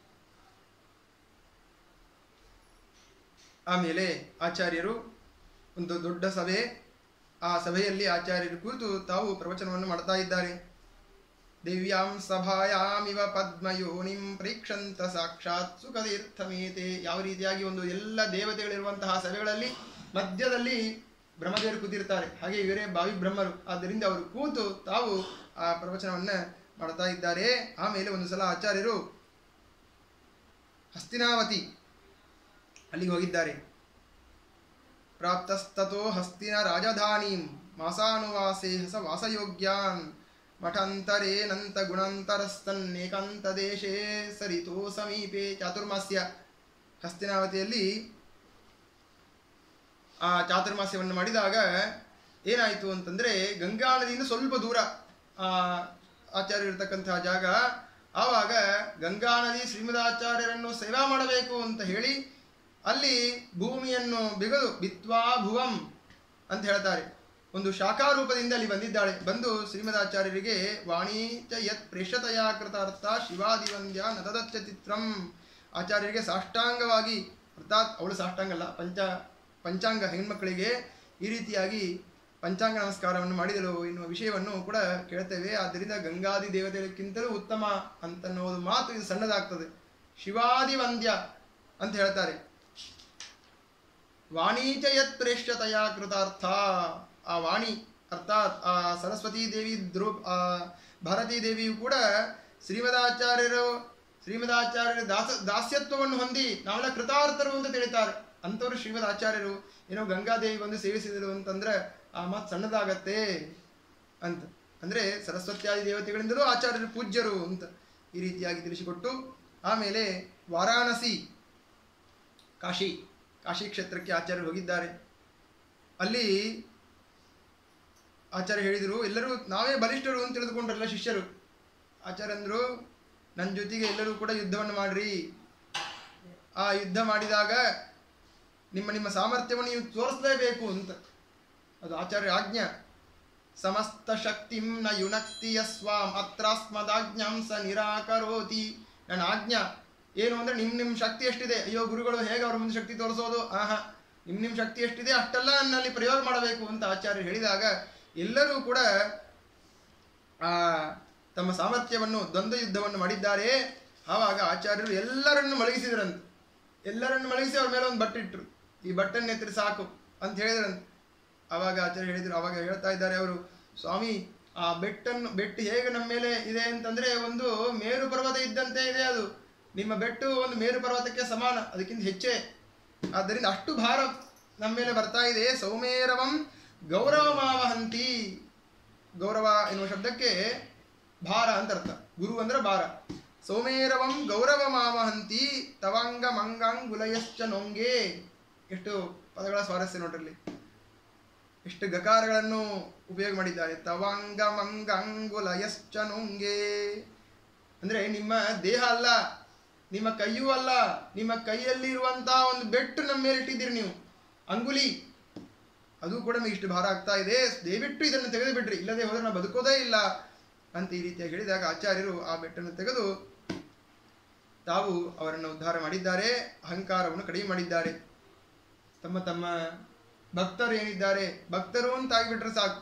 Speaker 1: ಆಮೇಲೆ ಆಚಾರ್ಯರು ಒಂದು ದೊಡ್ಡ ಸಭೆ, ಆ ಸಭೆಯಲ್ಲಿ ಆಚಾರ್ಯರು ಕೂತು ತಾವು ಪ್ರವಚನವನ್ನು ಮಾಡ್ತಾ ಇದ್ದಾರೆ. ದಿವ್ಯಾಂ ಸಭಾಯಾಮಿವ ಪದ್ಮಯೋನಿಂ ಪ್ರೇಕ್ಷಂತ ಸಾಕ್ಷಾತ್ ಸುಖತೀರ್ಥಮೇತೆ. ಯಾವ ರೀತಿಯಾಗಿ ಒಂದು ಎಲ್ಲ ದೇವತೆಗಳಿರುವಂತಹ ಸಭೆಗಳಲ್ಲಿ ಮಧ್ಯದಲ್ಲಿ ಬ್ರಹ್ಮದೇವರು ಕೂತಿರ್ತಾರೆ, ಹಾಗೆ ಇವರೇ ಭಾವಿ ಬ್ರಹ್ಮರು. ಆದ್ದರಿಂದ ಅವರು ಕೂತು ತಾವು ಆ ಪ್ರವಚನವನ್ನು ಮಾಡ್ತಾ ಇದ್ದಾರೆ. ಆಮೇಲೆ ಒಂದು ಸಲ ಆಚಾರ್ಯರು ಹಸ್ತಿನಾವತಿ ಅಲ್ಲಿಗೆ ಹೋಗಿದ್ದಾರೆ. ಪ್ರಾಪ್ತಸ್ತತೋ ಹಸ್ತಿನ ರಾಜಧಾನೀಂ ಮಾಸಾನುವಾಸೇ ಸ ವಾಸಯೋಗ್ಯಾನ್ ಮಠಾಂತರೇನಂತ ಗುಣಾಂತರಸ್ತನ್ನೇಕಾಂತ ದೇಶೇ ಸರಿತೋ ಸಮೀಪೆ. ಚಾತುರ್ಮಾಸ್ಯ, ಹಸ್ತಿನಾವತಿಯಲ್ಲಿ ಆ ಚಾತುರ್ಮಾಸ್ಯವನ್ನು ಮಾಡಿದಾಗ ಏನಾಯಿತು ಅಂತಂದರೆ, ಗಂಗಾ ನದಿಯಿಂದ ಸ್ವಲ್ಪ ದೂರ ಆಚಾರ್ಯರು ಇರ್ತಕ್ಕಂತಹ ಜಾಗ. ಆವಾಗ ಗಂಗಾ ನದಿ ಶ್ರೀಮದಾಚಾರ್ಯರನ್ನು ಸೇವಾ ಮಾಡಬೇಕು ಅಂತ ಹೇಳಿ ಅಲ್ಲಿ ಭೂಮಿಯನ್ನು ಬಿಗದು ಬಿತ್ವಾ ಭುವಂ ಅಂತ ಹೇಳ್ತಾರೆ. ಒಂದು ಶಾಖಾರೂಪದಿಂದ ಅಲ್ಲಿ ಬಂದಿದ್ದಾಳೆ. ಬಂದು ಶ್ರೀಮದಾಚಾರ್ಯರಿಗೆ ವಾಣೀಚ ಯತ್ ಪ್ರೇಷತಯಾ ಕೃತಾರ್ಥ ಶಿವಾದಿವಂದ್ಯ ನತದಚ್ಚ ಚಿತ್ರಂ, ಆಚಾರ್ಯರಿಗೆ ಸಾಷ್ಟಾಂಗವಾಗಿ, ಅರ್ಥಾತ್ ಅವಳು ಸಾಷ್ಟಾಂಗಲ್ಲ, ಪಂಚಾಂಗ ಹೆಣ್ಮಕ್ಕಳಿಗೆ ಈ ರೀತಿಯಾಗಿ ಪಂಚಾಂಗ ನಮಸ್ಕಾರವನ್ನು ಮಾಡಿದಳು ಎನ್ನುವ ವಿಷಯವನ್ನು ಕೂಡ ಕೇಳ್ತೇವೆ. ಆದ್ದರಿಂದ ಗಂಗಾದಿ ದೇವತೆಗಳಿಗಿಂತಲೂ ಉತ್ತಮ ಅಂತನ್ನೋದು ಮಾತು ಇದು ಸಣ್ಣದಾಗ್ತದೆ. ಶಿವಾದಿವಂದ್ಯ ಅಂತ ಹೇಳ್ತಾರೆ. ವಾಣೀಚ ಯತ್ ಪ್ರೇಷ್ಯತಯ ಕೃತಾರ್ಥ, ಆ ವಾಣಿ ಅರ್ಥಾತ್ ಆ ಸರಸ್ವತೀ ದೇವಿ ಭಾರತೀ ದೇವಿಯು ಕೂಡ ಶ್ರೀಮದಾಚಾರ್ಯರ ದಾಸ್ಯತ್ವವನ್ನು ಹೊಂದಿ ನಾವೆಲ್ಲ ಕೃತಾರ್ಥರು ಅಂತ ತಿಳಿತಾರೆ. ಅಂಥವ್ರು ಶ್ರೀಮದಾಚಾರ್ಯರು ಏನೋ ಗಂಗಾದೇವಿ ಬಂದು ಸೇವಿಸಿದರು ಅಂತಂದ್ರೆ ಆ ಮಾತು ಸಣ್ಣದಾಗತ್ತೆ ಅಂತ. ಅಂದರೆ ಸರಸ್ವತ್ಯಾದಿ ದೇವತೆಗಳಿಂದಲೂ ಆಚಾರ್ಯರು ಪೂಜ್ಯರು ಅಂತ ಈ ರೀತಿಯಾಗಿ ತಿಳಿಸಿಕೊಟ್ಟು, ಆಮೇಲೆ ವಾರಾಣಸಿ ಕಾಶಿ ಕ್ಷೇತ್ರಕ್ಕೆ ಆಚಾರ್ಯರು ಹೋಗಿದ್ದಾರೆ. ಅಲ್ಲಿ ಆಚಾರ್ಯ ಹೇಳಿದರು, ಎಲ್ಲರೂ ನಾವೇ ಬಲಿಷ್ಠರು ಅಂತ ತಿಳಿದುಕೊಂಡ್ರಲ್ಲ ಶಿಷ್ಯರು. ಆಚಾರ್ಯ ಅಂದರು, ನನ್ನ ಜೊತೆಗೆ ಎಲ್ಲರೂ ಕೂಡ ಯುದ್ಧವನ್ನು ಮಾಡ್ರಿ. ಆ ಯುದ್ಧ ಮಾಡಿದಾಗ ನಿಮ್ಮ ಸಾಮರ್ಥ್ಯವನ್ನು ನೀವು ತೋರಿಸಲೇಬೇಕು ಅಂತ. ಅದು ಆಚಾರ್ಯ ಆಜ್ಞಾ. ಸಮಸ್ತ ಶಕ್ತಿಂ ನ ಯುನಕ್ತಿ ಯಸ್ವಾಂ ಅತ್ರಾಸ್ಮದಾಜ್ಞಾಂ ಸ ನಿರಾಕರೋತಿ. ನನ್ನ ಆಜ್ಞಾ ಏನು ಅಂದರೆ ನಿಮ್ಮ ಶಕ್ತಿ ಎಷ್ಟಿದೆ, ಅಯ್ಯೋ ಗುರುಗಳು ಹೇಗೆ ಅವ್ರ ಮುಂದೆ ಶಕ್ತಿ ತೋರಿಸೋದು, ನಿಮ್ಮ ಶಕ್ತಿ ಎಷ್ಟಿದೆ ಅಷ್ಟೆಲ್ಲ ನನ್ನಲ್ಲಿ ಪ್ರಯೋಗ ಮಾಡಬೇಕು ಅಂತ ಆಚಾರ್ಯರು ಹೇಳಿದಾಗ ಎಲ್ಲರೂ ಕೂಡ ತಮ್ಮ ಸಾಮರ್ಥ್ಯವನ್ನು ದ್ವಂದ್ವ ಯುದ್ಧವನ್ನು ಮಾಡಿದ್ದಾರೆ. ಆವಾಗ ಆಚಾರ್ಯರು ಎಲ್ಲರನ್ನು ಮಲಗಿಸಿದ್ರಂತೆ. ಎಲ್ಲರನ್ನು ಮಲಗಿಸಿ ಅವ್ರ ಮೇಲೆ ಒಂದು ಬಟ್ಟಿಟ್ರು, ಈ ಬಟ್ಟನ್ನು ಎತ್ತರಿ ಸಾಕು ಅಂತ ಹೇಳಿದ್ರಂತೆ. ಆವಾಗ ಆಚಾರ್ಯ ಹೇಳಿದರು, ಆವಾಗ ಹೇಳ್ತಾ ಇದ್ದಾರೆ ಅವರು, ಸ್ವಾಮಿ ಆ ಬೆಟ್ಟು ಹೇಗೆ ನಮ್ಮ ಮೇಲೆ ಇದೆ ಅಂತಂದರೆ ಒಂದು ಮೇರು ಪರ್ವತ ಇದ್ದಂತೆ ಇದೆ. ಅದು ನಿಮ್ಮ ಬೆಟ್ಟು ಒಂದು ಮೇರು ಪರ್ವತಕ್ಕೆ ಸಮಾನ, ಅದಕ್ಕಿಂತ ಹೆಚ್ಚೇ. ಆದ್ದರಿಂದ ಅಷ್ಟು ಭಾರ ನಮ್ಮ ಮೇಲೆ ಬರ್ತಾ ಇದೆ. ಸೌಮೇರವಂ ಗೌರವಮಾವಹಂತಿ. ಗೌರವ ಎನ್ನುವ ಶಬ್ದಕ್ಕೆ ಭಾರ ಅಂತ ಅರ್ಥ. ಗುರು ಅಂದ್ರೆ ಭಾರ. ಸೌಮೇರವಂ ಗೌರವಮಾವಹಂತಿ ತವಾಂಗ ಮಂಗಾಂಗುಲಯಶ್ಚ ನೊಂಗೆ. ಎಷ್ಟು ಪದಗಳ ಸ್ವಾರಸ್ಯ ನೋಡ್ರಲ್ಲಿ, ಎಷ್ಟು ಗಕಾರಗಳನ್ನು ಉಪಯೋಗ ಮಾಡಿದ್ದಾರೆ. ತವಾಂಗ ಮಂಗಾಂಗುಲಯಶ್ಚ ನೊಂಗೆ ಅಂದರೆ ನಿಮ್ಮ ದೇಹ ಅಲ್ಲ, ನಿಮ್ಮ ಕೈಯೂ ಅಲ್ಲ, ನಿಮ್ಮ ಕೈಯಲ್ಲಿರುವಂತಹ ಒಂದು ಬೆಟ್ಟು ನಮ್ಮ ಮೇಲೆ ಇಟ್ಟಿದ್ದೀರಿ ನೀವು, ಅಂಗುಲಿ, ಅದು ಕೂಡ ನಮಗೆ ಇಷ್ಟು ಭಾರ ಆಗ್ತಾ ಇದೆ, ದಯವಿಟ್ಟು ಇದನ್ನು ತೆಗೆದು ಬಿಡ್ರಿ, ಇಲ್ಲದೆ ಹೋದ್ರೆ ನಾವು ಬದುಕೋದೇ ಇಲ್ಲ ಅಂತ ಈ ರೀತಿಯಾಗಿ ಹೇಳಿದಾಗ ಆಚಾರ್ಯರು ಆ ಬೆಟ್ಟನ್ನು ತೆಗೆದು ತಾವು ಅವರನ್ನು ಉದ್ಧಾರ ಮಾಡಿದ್ದಾರೆ. ಅಹಂಕಾರವನ್ನು ಕಡಿಮೆ ಮಾಡಿದ್ದಾರೆ. ತಮ್ಮ ತಮ್ಮ ಭಕ್ತರು ಏನಿದ್ದಾರೆ, ಭಕ್ತರು ಅಂತ ಆಗಿಬಿಟ್ರೆ ಸಾಕು.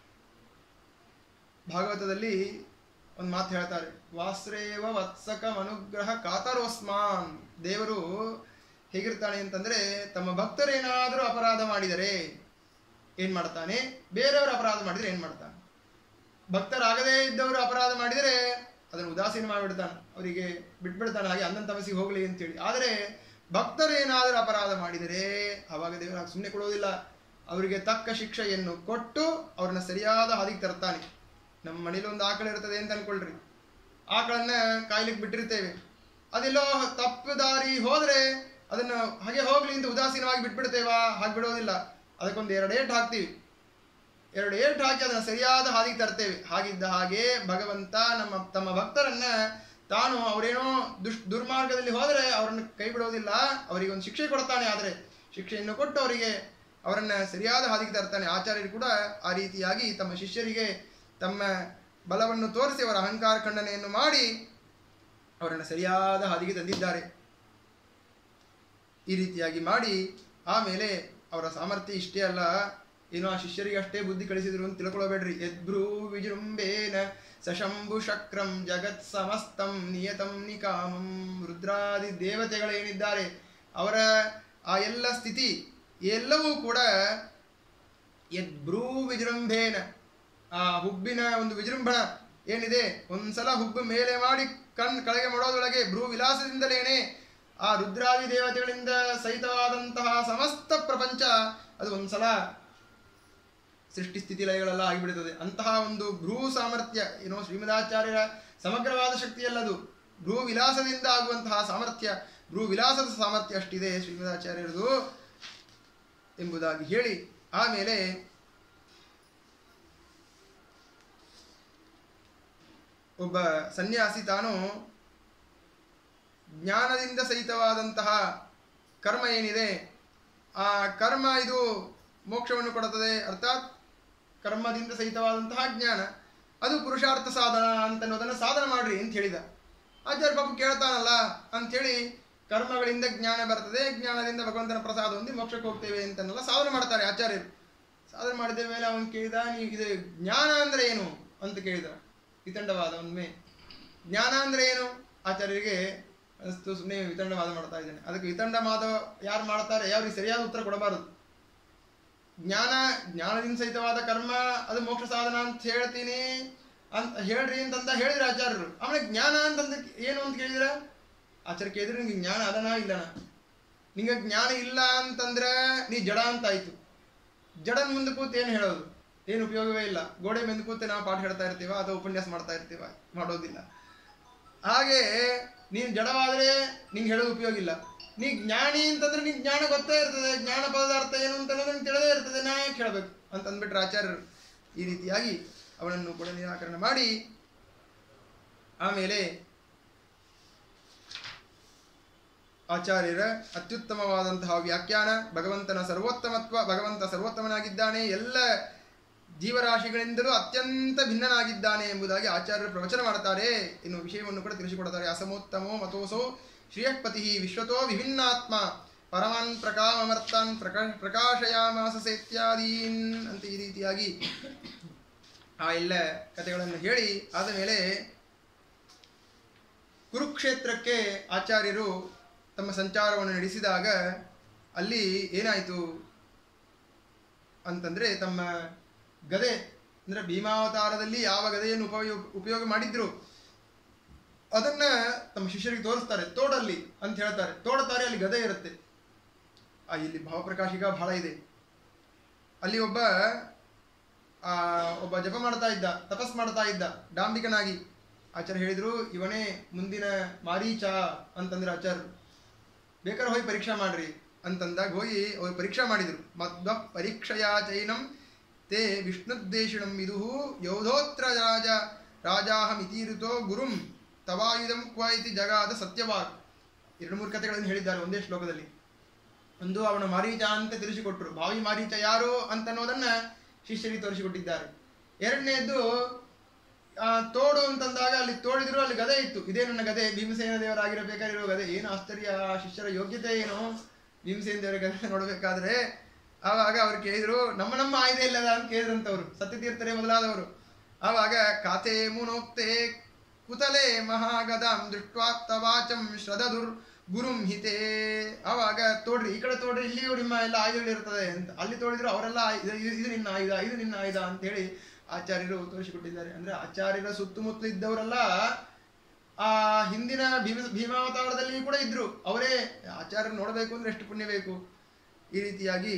Speaker 1: ಭಾಗವತದಲ್ಲಿ ಒಂದು ಮಾತು ಹೇಳ್ತಾರೆ, ವಾಸ್ರೇವ ವತ್ಸಕ ಅನುಗ್ರಹ ಕಾತರೋಸ್ಮಾನ್. ದೇವರು ಹೇಗಿರ್ತಾನೆ ಅಂತಂದ್ರೆ, ತಮ್ಮ ಭಕ್ತರೇನಾದರೂ ಅಪರಾಧ ಮಾಡಿದರೆ ಏನ್ ಮಾಡ್ತಾನೆ, ಬೇರೆಯವರು ಅಪರಾಧ ಮಾಡಿದರೆ ಏನ್ ಮಾಡ್ತಾನೆ. ಭಕ್ತರಾಗದೇ ಇದ್ದವರು ಅಪರಾಧ ಮಾಡಿದರೆ ಅದನ್ನು ಉದಾಸೀನ ಮಾಡಿಬಿಡ್ತಾನೆ, ಅವರಿಗೆ ಬಿಟ್ಬಿಡ್ತಾನೆ, ಹಾಗೆ ಅಂದನ್ ತಮಸಿಗೆ ಹೋಗಲಿ ಅಂತೇಳಿ. ಆದರೆ ಭಕ್ತರೇನಾದರೂ ಅಪರಾಧ ಮಾಡಿದರೆ ಆವಾಗ ದೇವರು ಹಾಗೆ ಸುಮ್ಮನೆ ಕೊಡೋದಿಲ್ಲ, ಅವರಿಗೆ ತಕ್ಕ ಶಿಕ್ಷೆಯನ್ನು ಕೊಟ್ಟು ಅವ್ರನ್ನ ಸರಿಯಾದ ಹಾದಿಗೆ ತರ್ತಾನೆ. ನಮ್ಮ ಮನೇಲಿ ಒಂದು ಆಕಳು ಇರ್ತದೆ ಅಂತ ಅನ್ಕೊಳ್ರಿ, ಆಕಳನ್ನ ಕಾಯ್ಲಿಕ್ಕೆ ಬಿಟ್ಟಿರ್ತೇವೆ, ಅದೆಲ್ಲೋ ತಪ್ಪು ದಾರಿ ಹೋದ್ರೆ ಅದನ್ನು ಹಾಗೆ ಹೋಗ್ಲಿ ಅಂತ ಉದಾಸೀನವಾಗಿ ಬಿಟ್ಬಿಡ್ತೇವಾ? ಹಾಗೆ ಬಿಡೋದಿಲ್ಲ, ಅದಕ್ಕೊಂದು 2 ಏಟು ಹಾಕ್ತೀವಿ. 2 ಏಟು ಹಾಕಿ ಅದನ್ನು ಸರಿಯಾದ ಹಾದಿಗೆ ತರ್ತೇವೆ. ಹಾಗಿದ್ದ ಹಾಗೆ ಭಗವಂತ ತಮ್ಮ ಭಕ್ತರನ್ನ ತಾನು ಅವರೇನೋ ದುರ್ಮಾರ್ಗದಲ್ಲಿ ಹೋದರೆ ಅವರನ್ನು ಕೈ ಬಿಡೋದಿಲ್ಲ, ಅವರಿಗೆ ಒಂದು ಶಿಕ್ಷೆ ಕೊಡ್ತಾನೆ. ಆದರೆ ಶಿಕ್ಷೆಯನ್ನು ಕೊಟ್ಟು ಅವರನ್ನ ಸರಿಯಾದ ಹಾದಿಗೆ ತರ್ತಾನೆ. ಆಚಾರ್ಯರು ಕೂಡ ಆ ರೀತಿಯಾಗಿ ತಮ್ಮ ಶಿಷ್ಯರಿಗೆ ತಮ್ಮ ಬಲವನ್ನು ತೋರಿಸಿ ಅವರ ಅಹಂಕಾರ ಖಂಡನೆಯನ್ನು ಮಾಡಿ ಅವರನ್ನು ಸರಿಯಾದ ಹಾದಿಗೆ ತಂದಿದ್ದಾರೆ. ಈ ರೀತಿಯಾಗಿ ಮಾಡಿ ಆಮೇಲೆ ಅವರ ಸಾಮರ್ಥ್ಯ ಇಷ್ಟೇ ಅಲ್ಲ, ಏನೋ ಆ ಶಿಷ್ಯರಿಗೆ ಅಷ್ಟೇ ಬುದ್ಧಿ ಕಳಿಸಿದ್ರು ಅಂತ ತಿಳ್ಕೊಳ್ಳಬೇಡ್ರಿ. ಯದ್ಭ್ರೂ ವಿಜೃಂಭೇನ ಸಶಂಭು ಶಕ್ರಂ ಜಗತ್ ಸಮಸ್ತಂ ನಿಯತಂ ನಿಕಾಮಂ. ರುದ್ರಾದಿ ದೇವತೆಗಳೇನಿದ್ದಾರೆ ಅವರ ಆ ಎಲ್ಲ ಸ್ಥಿತಿ ಎಲ್ಲವೂ ಕೂಡ ಯದ್ಭ್ರೂ ವಿಜೃಂಭೇನ, ಆ ಹುಬ್ಬಿನ ಒಂದು ವಿಜೃಂಭಣ ಏನಿದೆ, ಒಂದ್ಸಲ ಹುಬ್ಬು ಮೇಲೆ ಮಾಡಿ ಕೆಳಗೆ ಮಾಡೋದೊಳಗೆ ಭ್ರೂ ವಿಲಾಸದಿಂದಲೇನೆ ಆ ರುದ್ರಾದಿ ದೇವತೆಗಳಿಂದ ಸಹಿತವಾದಂತಹ ಸಮಸ್ತ ಪ್ರಪಂಚ ಅದು ಒಂದ್ಸಲ ಸೃಷ್ಟಿ ಸ್ಥಿತಿ ಲಯಗಳೆಲ್ಲ ಆಗಿಬಿಡುತ್ತದೆ. ಅಂತಹ ಒಂದು ಭ್ರೂ ಸಾಮರ್ಥ್ಯ ಏನೋ ಶ್ರೀಮದಾಚಾರ್ಯರ ಸಮಗ್ರವಾದ ಶಕ್ತಿಯಲ್ಲದು, ಭ್ರೂ ವಿಲಾಸದಿಂದ ಆಗುವಂತಹ ಸಾಮರ್ಥ್ಯ, ಭ್ರೂ ವಿಲಾಸದ ಸಾಮರ್ಥ್ಯ ಅಷ್ಟಿದೆ ಶ್ರೀಮದಾಚಾರ್ಯರದು ಎಂಬುದಾಗಿ ಹೇಳಿ ಆಮೇಲೆ ಒಬ್ಬ ಸನ್ಯಾಸಿ ತಾನು ಜ್ಞಾನದಿಂದ ಸಹಿತವಾದಂತಹ ಕರ್ಮ ಏನಿದೆ, ಆ ಕರ್ಮ ಇದು ಮೋಕ್ಷವನ್ನು ಕೊಡುತ್ತದೆ. ಅರ್ಥಾತ್ ಕರ್ಮದಿಂದ ಸಹಿತವಾದಂತಹ ಜ್ಞಾನ, ಅದು ಪುರುಷಾರ್ಥ ಸಾಧನ ಅಂತನ್ನೋದನ್ನು ಸಾಧನ ಮಾಡ್ರಿ ಅಂತ ಹೇಳಿದ. ಆಚಾರ್ಯ ಪಾಪ ಕೇಳ್ತಾನಲ್ಲ ಅಂಥೇಳಿ ಕರ್ಮಗಳಿಂದ ಜ್ಞಾನ ಬರ್ತದೆ, ಜ್ಞಾನದಿಂದ ಭಗವಂತನ ಪ್ರಸಾದ ಹೊಂದಿ ಮೋಕ್ಷಕ್ಕೆ ಹೋಗ್ತೇವೆ ಅಂತನ್ನೆಲ್ಲ ಸಾಧನೆ ಮಾಡ್ತಾರೆ ಆಚಾರ್ಯರು. ಸಾಧನೆ ಮಾಡಿದ ಮೇಲೆ ಅವನು ಕೇಳಿದ, ನೀವು ಇದು ಜ್ಞಾನ ಅಂದರೆ ಏನು ಅಂತ ಕೇಳಿದ. ವಿತಂಡವಾದ ಒಮ್ಮೆ ಜ್ಞಾನ ಅಂದರೆ ಏನು ಆಚಾರ್ಯರಿಗೆ ಅನಿಸ್ತು, ಸುಮ್ಮನೆ ವಿತಂಡವಾದ ಮಾಡ್ತಾ ಇದ್ದಾನೆ. ಅದಕ್ಕೆ ವಿತಂಡವಾದ ಯಾರು ಮಾಡ್ತಾರೆ ಅವ್ರಿಗೆ ಸರಿಯಾದ ಉತ್ತರ ಕೊಡಬಾರದು. ಜ್ಞಾನದಿಂದ ಸಹಿತವಾದ ಕರ್ಮ ಅದು ಮೋಕ್ಷ ಸಾಧನ ಅಂತ ಹೇಳ್ತೀನಿ ಅಂತ ಹೇಳ್ರಿ ಅಂತ ಹೇಳಿದ್ರೆ ಆಚಾರ್ಯರು. ಆಮೇಲೆ ಜ್ಞಾನ ಅಂತಂದ ಏನು ಅಂತ ಕೇಳಿದ್ರ ಆಚಾರ್ಯ ಕೇಳಿದ್ರೆ ನಿಂಗೆ ಜ್ಞಾನ ಅದನಾ ಇಲ್ಲನ? ನಿಂಗೆ ಜ್ಞಾನ ಇಲ್ಲ ಅಂತಂದ್ರೆ ನೀ ಜಡ ಅಂತ ಆಯ್ತು. ಜಡನ್ ಮುಂದೆ ಕೂತು ಏನು ಹೇಳೋದು? ಏನು ಉಪಯೋಗವೇ ಇಲ್ಲ. ಗೋಡೆ ಮುಂದೆ ಕೂತು ನಾವು ಪಾಠ ಹೇಳ್ತಾ ಇರ್ತೀವ ಅಥವಾ ಉಪನ್ಯಾಸ ಮಾಡ್ತಾ ಇರ್ತೀವ, ಮಾಡೋದಿಲ್ಲ. ಹಾಗೆ ನೀನು ಜಡವಾದರೆ ನಿಂಗೆ ಹೇಳೋದು ಉಪಯೋಗ ಇಲ್ಲ. ನೀ ಜ್ಞಾನಿ ಅಂತಂದ್ರೆ ನಿಂಗೆ ಜ್ಞಾನ ಗೊತ್ತೇ ಇರ್ತದೆ, ಜ್ಞಾನ ಪದಾರ್ಥ ಏನು ಅಂತ ನಿಮ್ಗೆ ತಿಳಿದೇ ಇರ್ತದೆ, ನಾ ಯಾಕೆ ಹೇಳಬೇಕು ಅಂತ ಅಂದ್ಬಿಟ್ರೆ ಆಚಾರ್ಯರು. ಈ ರೀತಿಯಾಗಿ ಅವನನ್ನು ಕೂಡ ನಿರಾಕರಣೆ ಮಾಡಿ ಆಮೇಲೆ ಆಚಾರ್ಯರ ಅತ್ಯುತ್ತಮವಾದಂತಹ ವ್ಯಾಖ್ಯಾನ, ಭಗವಂತನ ಸರ್ವೋತ್ತಮತ್ವ, ಭಗವಂತ ಸರ್ವೋತ್ತಮನಾಗಿದ್ದಾನೆ, ಎಲ್ಲ ಜೀವರಾಶಿಗಳಿಂದಲೂ ಅತ್ಯಂತ ಭಿನ್ನನಾಗಿದ್ದಾನೆ ಎಂಬುದಾಗಿ ಆಚಾರ್ಯರು ಪ್ರವಚನ ಮಾಡ್ತಾರೆ. ಇನ್ನು ವಿಷಯವನ್ನು ಕೂಡ ತಿಳಿಸಿಕೊಡ್ತಾರೆ. ಅಸಮೋತ್ತಮೋ ಮತೋಸೋ ಶ್ರಿಯಃಪತಿ ವಿಶ್ವತೋ ವಿಭಿನ್ನಾತ್ಮ ಪರಮಾನ್ ಪ್ರಕಾಮರ್ಥಾನ್ ಪ್ರಕಾಶಯಾಮಾಸ ಇತ್ಯಾದೀನ್ ಅಂತ ಈ ರೀತಿಯಾಗಿ ಆ ಎಲ್ಲ ಕಥೆಗಳನ್ನು ಹೇಳಿ ಆದ ಮೇಲೆ ಕುರುಕ್ಷೇತ್ರಕ್ಕೆ ಆಚಾರ್ಯರು ತಮ್ಮ ಸಂಚಾರವನ್ನು ನಡೆಸಿದಾಗ ಅಲ್ಲಿ ಏನಾಯಿತು ಅಂತಂದರೆ, ತಮ್ಮ ಗದೆ ಅಂದರೆ ಭೀಮಾವತಾರದಲ್ಲಿ ಯಾವ ಗದೆಯನ್ನು ಉಪಯೋಗ ಮಾಡಿದ್ರು ಅದನ್ನು ತಮ್ಮ ಶಿಷ್ಯರಿಗೆ ತೋರಿಸ್ತಾರೆ. ತೋಡಲ್ಲಿ ಅಂತ ಹೇಳ್ತಾರೆ, ತೋಡುತ್ತಾರೆ, ಅಲ್ಲಿ ಗದೆ ಇರುತ್ತೆ. ಇಲ್ಲಿ ಭಾವಪ್ರಕಾಶಿಕ ಬಹಳ ಇದೆ. ಅಲ್ಲಿ ಒಬ್ಬ ಜಪ ಮಾಡ್ತಾ ಇದ್ದ, ತಪಸ್ ಮಾಡ್ತಾ ಇದ್ದ ಡಾಂಬಿಕನಾಗಿ. ಆಚಾರ್ಯ ಹೇಳಿದರು, ಇವನೇ ಮುಂದಿನ ಮಾರೀಚ ಅಂತಂದ್ರೆ ಆಚಾರ್ಯರು. ಬೇಕಾದ್ರೆ ಹೋಗಿ ಪರೀಕ್ಷಾ ಮಾಡ್ರಿ ಅಂತಂದಾಗ ಹೋಗಿ ಅವ್ರು ಪರೀಕ್ಷಾ ಮಾಡಿದರು. ಮಧ್ವ ಪರೀಕ್ಷೆಯ ಚೈನಂ ತೇ ವಿಷ್ಣುದ್ದೇಶಿಣಂ ವಿದುಹು ಯೋಧೋತ್ರ ರಾಜಾಹಮಿತೀರುತೋ ಗುರುಂ ತವಾಯುಧಂ ಕ್ವ ಇತಿ ಜಗಾದ ಸತ್ಯವಾಗ್. 2-3 ಕಥೆಗಳನ್ನು ಹೇಳಿದ್ದಾರೆ ಒಂದೇ ಶ್ಲೋಕದಲ್ಲಿ. ಒಂದು ಅವನ ಮಾರೀಚ ಅಂತ ತಿಳಿಸಿಕೊಟ್ರು, ಭಾವಿ ಮಾರೀಚ ಯಾರು ಅಂತನ್ನೋದನ್ನ ಶಿಷ್ಯರಿಗೆ ತೋರಿಸಿಕೊಟ್ಟಿದ್ದಾರೆ. ಎರಡನೇದ್ದು ತೋಡು ಅಂತಂದಾಗ ಅಲ್ಲಿ ತೋಡಿದ್ರು, ಅಲ್ಲಿ ಗದೆ ಇತ್ತು. ಇದೇ ನನ್ನ ಗದೆ, ಭೀಮಸೇನ ದೇವರಾಗಿರಬೇಕಾಗಿರೋ ಗದೆ. ಏನು ಆಶ್ಚರ್ಯ, ಶಿಷ್ಯರ ಯೋಗ್ಯತೆ ಏನು ಭೀಮಸೇನ ದೇವರ ಗದೆ ನೋಡಬೇಕಾದ್ರೆ. ಆವಾಗ ಅವ್ರು ಕೇಳಿದ್ರು, ನಮ್ಮ ಆಯುಧ ಇಲ್ಲದ ಅಂತ ಕೇಳಿದ್ರಂತವ್ರು, ಸತ್ಯತೀರ್ಥರೇ ಮೊದಲಾದವರು. ಆವಾಗ ಕಾತೆ ಮುನೋಕ್ತೆ ಕುತಲೆ ಮಹಾಗದಾಂ ದೃಷ್ಟ್ವಾತ್ತವಾಚಂ ಶ್ರದ್ಧದುರ್ ಗುರುಂ ಹಿತೇ. ಆವಾಗ ತೋಡ್ರಿ, ಈ ಕಡೆ ತೋಡ್ರಿ, ಇಲ್ಲಿಯೂ ನಿಮ್ಮ ಎಲ್ಲ ಆಯುಧಗಳಿರ್ತದೆ ಅಂತ. ಅಲ್ಲಿ ತೋಡಿದ್ರು ಅವರೆಲ್ಲ ಇದು ನಿನ್ನ ಆಯುಧ, ಇದು ನಿನ್ನ ಆಯುಧ ಅಂತೇಳಿ ಆಚಾರ್ಯರು ತೋರಿಸಿಕೊಟ್ಟಿದ್ದಾರೆ. ಅಂದ್ರೆ ಆಚಾರ್ಯರ ಸುತ್ತಮುತ್ತಲು ಇದ್ದವರೆಲ್ಲ ಆ ಹಿಂದಿನ ಭೀಮಾವತಾರದಲ್ಲಿ ಕೂಡ ಇದ್ರು. ಅವರೇ ಆಚಾರ್ಯರು ನೋಡಬೇಕು ಅಂದ್ರೆ ಎಷ್ಟು ಪುಣ್ಯ ಬೇಕು. ಈ ರೀತಿಯಾಗಿ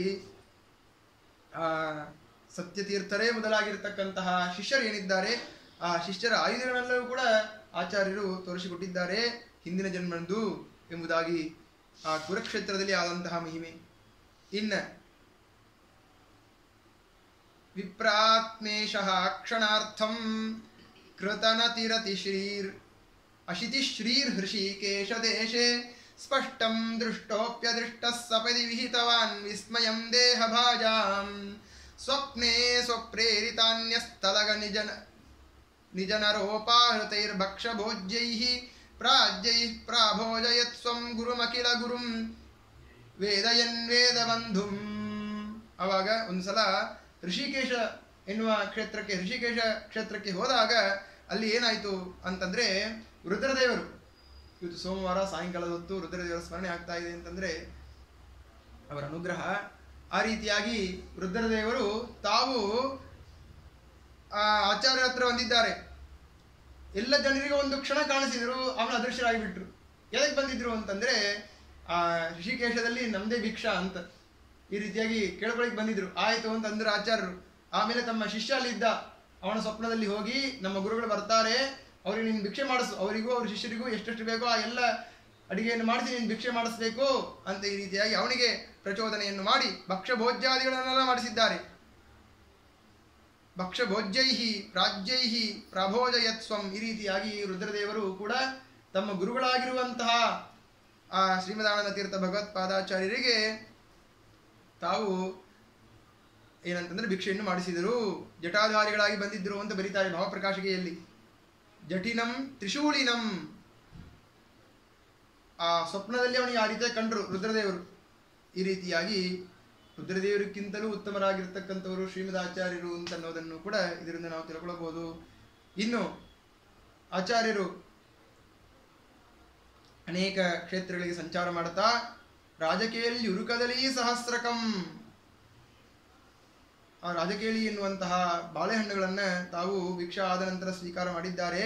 Speaker 1: ಸತ್ಯತೀರ್ಥರೇ ಮೊದಲಾಗಿರ್ತಕ್ಕಂತಹ ಶಿಷ್ಯರು ಏನಿದ್ದಾರೆ, ಆ ಶಿಷ್ಯರ ಆಯುಧಗಳೆಲ್ಲವೂ ಕೂಡ ಆಚಾರ್ಯರು ತೋರಿಸಿಕೊಟ್ಟಿದ್ದಾರೆ ಹಿಂದಿನ ಜನ್ಮದ್ದು ಎಂಬುದಾಗಿ ಆ ಕುರುಕ್ಷೇತ್ರದಲ್ಲಿ ಆದಂತಹ ಮಹಿಮೆ. ಇನ್ನು ವಿಪ್ರಾತ್ಮೇಶಃ ಕ್ಷಣಾರ್ಥಂ ಕೃತನತಿರತಿ ಶ್ರೀರ್ ಅಶಿತಿ ಶ್ರೀರ್ ಹೃಷಿಕೇಶ ದೇಶೆ ಸ್ಪಷ್ಟಂ ದೃಷ್ಟೋಪ್ಯದೃಷ್ಟಃ ಸಪದಿ ವಿಹಿತವಾನ್ ವಿಸ್ಮಯಂ ದೇಹಭಾಜಾಂ ಸ್ವಪ್ನೆ ಸ್ವಪ್ರೇರಿತಾನ್ಯಸ್ಥಲಗ ನಿಜನರೋಪಾಹೃತೈರ್ಭಕ್ಷಭೋಜ್ಯೈಃ ಪ್ರಾಜ್ಯೈಃ ಪ್ರಾಭೋಜಯತ್ ಸ್ವಂ ಗುರುಮಖಿಲ ಗುರುಂ ವೇದಯನ್ ವೇದಬಂಧುಂ. ಆವಾಗ ಒಂದ್ಸಲ ಋಷಿಕೇಶ ಎನ್ನುವ ಋಷಿಕೇಶ ಕ್ಷೇತ್ರಕ್ಕೆ ಹೋದಾಗ ಅಲ್ಲಿ ಏನಾಯಿತು ಅಂತಂದರೆ, ರುದ್ರದೇವರು, ಇವತ್ತು ಸೋಮವಾರ ಸಾಯಂಕಾಲದ ಹೊತ್ತು ರುದ್ರದೇವರ ಸ್ಮರಣೆ ಆಗ್ತಾ ಇದೆ ಅಂತಂದರೆ ಅವರ ಅನುಗ್ರಹ. ಆ ರೀತಿಯಾಗಿ ರುದ್ರದೇವರು ತಾವು ಆಚಾರ್ಯ ಹತ್ರ ಬಂದಿದ್ದಾರೆ. ಎಲ್ಲ ಜನರಿಗೂ ಒಂದು ಕ್ಷಣ ಕಾಣಿಸಿದ್ರು, ಅವನ ಅದೃಶ್ಯರಾಗಿಬಿಟ್ರು. ಎದಕ್ಕೆ ಬಂದಿದ್ರು ಅಂತಂದರೆ, ಆ ಋಷಿಕೇಶದಲ್ಲಿ ನಮ್ಮದೇ ಭಿಕ್ಷಾ ಅಂತ ಈ ರೀತಿಯಾಗಿ ಕೇಳ್ಕೊಳಿಕ್ಕೆ ಬಂದಿದ್ರು. ಆಯಿತು ಅಂತಂದ್ರೆ ಆಚಾರ್ಯರು. ಆಮೇಲೆ ತಮ್ಮ ಶಿಷ್ಯ ಅಲ್ಲಿದ್ದ, ಅವನ ಸ್ವಪ್ನದಲ್ಲಿ ಹೋಗಿ ನಮ್ಮ ಗುರುಗಳು ಬರ್ತಾರೆ, ಅವ್ರಿಗೆ ನೀನು ಭಿಕ್ಷೆ ಮಾಡಿಸು, ಅವರಿಗೂ ಅವ್ರ ಶಿಷ್ಯರಿಗೂ ಎಷ್ಟೆಷ್ಟು ಬೇಕೋ ಆ ಎಲ್ಲ ಅಡಿಗೆಯನ್ನು ಮಾಡಿಸಿ ನೀನು ಭಿಕ್ಷೆ ಮಾಡಿಸ್ಬೇಕು ಅಂತ ಈ ರೀತಿಯಾಗಿ ಅವನಿಗೆ ಪ್ರಚೋದನೆಯನ್ನು ಮಾಡಿ ಭಕ್ಷ್ಯಭೋಜ್ಯಾದಿಗಳನ್ನೆಲ್ಲ ಮಾಡಿಸಿದ್ದಾರೆ. ಭಕ್ಷ್ಯಭೋಜ್ಯೈಹಿ ಪ್ರಾಜ್ಯೈಹಿ ಪ್ರಾಭೋಜಯತ್ಸ್ವಂ. ಈ ರೀತಿಯಾಗಿ ರುದ್ರದೇವರು ಕೂಡ ತಮ್ಮ ಗುರುಗಳಾಗಿರುವಂತಹ ಆ ಶ್ರೀಮದಾನಂದ ತೀರ್ಥ ಭಗವತ್ಪಾದಾಚಾರ್ಯರಿಗೆ ತಾವು ಏನಂತಂದ್ರೆ ಭಿಕ್ಷೆಯನ್ನು ಮಾಡಿಸಿದರು, ಜಟಾಧಾರಿಗಳಾಗಿ ಬಂದಿದ್ದರು ಅಂತ ಬರೀತಾರೆ ಭಾವಪ್ರಕಾಶಿಕೆಯಲ್ಲಿ. ಜಟಿನಂ ತ್ರಿಶೂಲಿನಂ, ಆ ಸ್ವಪ್ನದಲ್ಲಿ ಅವನಿಗೆ ಆ ರೀತಿಯಾಗಿ ಕಂಡರು ರುದ್ರದೇವರು. ಈ ರೀತಿಯಾಗಿ ರುದ್ರದೇವರಿಗಿಂತಲೂ ಉತ್ತಮರಾಗಿರ್ತಕ್ಕಂಥವರು ಶ್ರೀಮದಾಚಾರ್ಯರು ಅಂತ ಅನ್ನೋದನ್ನು ಕೂಡ ಇದರಿಂದ ನಾವು ತಿಳ್ಕೊಳ್ಳಬಹುದು. ಇನ್ನು ಆಚಾರ್ಯರು ಅನೇಕ ಕ್ಷೇತ್ರಗಳಿಗೆ ಸಂಚಾರ ಮಾಡುತ್ತಾ ರಾಜಕೇಳಿ ಉರುಕದಲಿ ಸಹಸ್ರಕಂ, ಆ ರಾಜಕೇಳಿ ಎನ್ನುವಂತಹ ಬಾಳೆಹಣ್ಣುಗಳನ್ನ ತಾವು ಭಿಕ್ಷಾ ಆದ ನಂತರ ಸ್ವೀಕಾರ ಮಾಡಿದ್ದಾರೆ.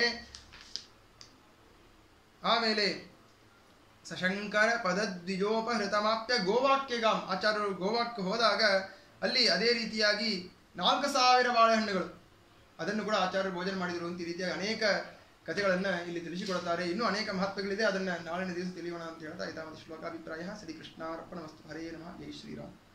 Speaker 1: ಆಮೇಲೆ ಸಶಂಕರ ಪದದ್ವಿಜೋಪಹೃತಮಾಪ್ಯ ಗೋವಾಕ್ಯಗಾಂ, ಆಚಾರ್ಯರು ಗೋವಾಕ್ಕೆ ಹೋದಾಗ ಅಲ್ಲಿ ಅದೇ ರೀತಿಯಾಗಿ 4000 ಬಾಳೆಹಣ್ಣುಗಳು ಅದನ್ನು ಕೂಡ ಆಚಾರ್ಯರು ಭೋಜನ ಮಾಡಿದರು ಅಂತ ಈ ರೀತಿಯಾಗಿ ಅನೇಕ ಕಥೆಗಳನ್ನು ಇಲ್ಲಿ ತಿಳಿಸಿಕೊಡುತ್ತಾರೆ. ಇನ್ನೂ ಅನೇಕ ಮಹತ್ವಗಳಿದೆ, ಅದನ್ನು ನಾಳಿನ ದಿವಸ ತಿಳಿಯೋಣ ಅಂತ ಹೇಳ್ತಾ ಇದ್ದಾವೆ ಶ್ಲೋಕಾಭಿಪ್ರಾಯ. ಶ್ರೀಕೃಷ್ಣಾರ್ಪಣಮಸ್ತು. ಹರೇ ನಮಃ. ಜೈ ಶ್ರೀರಾಮ್.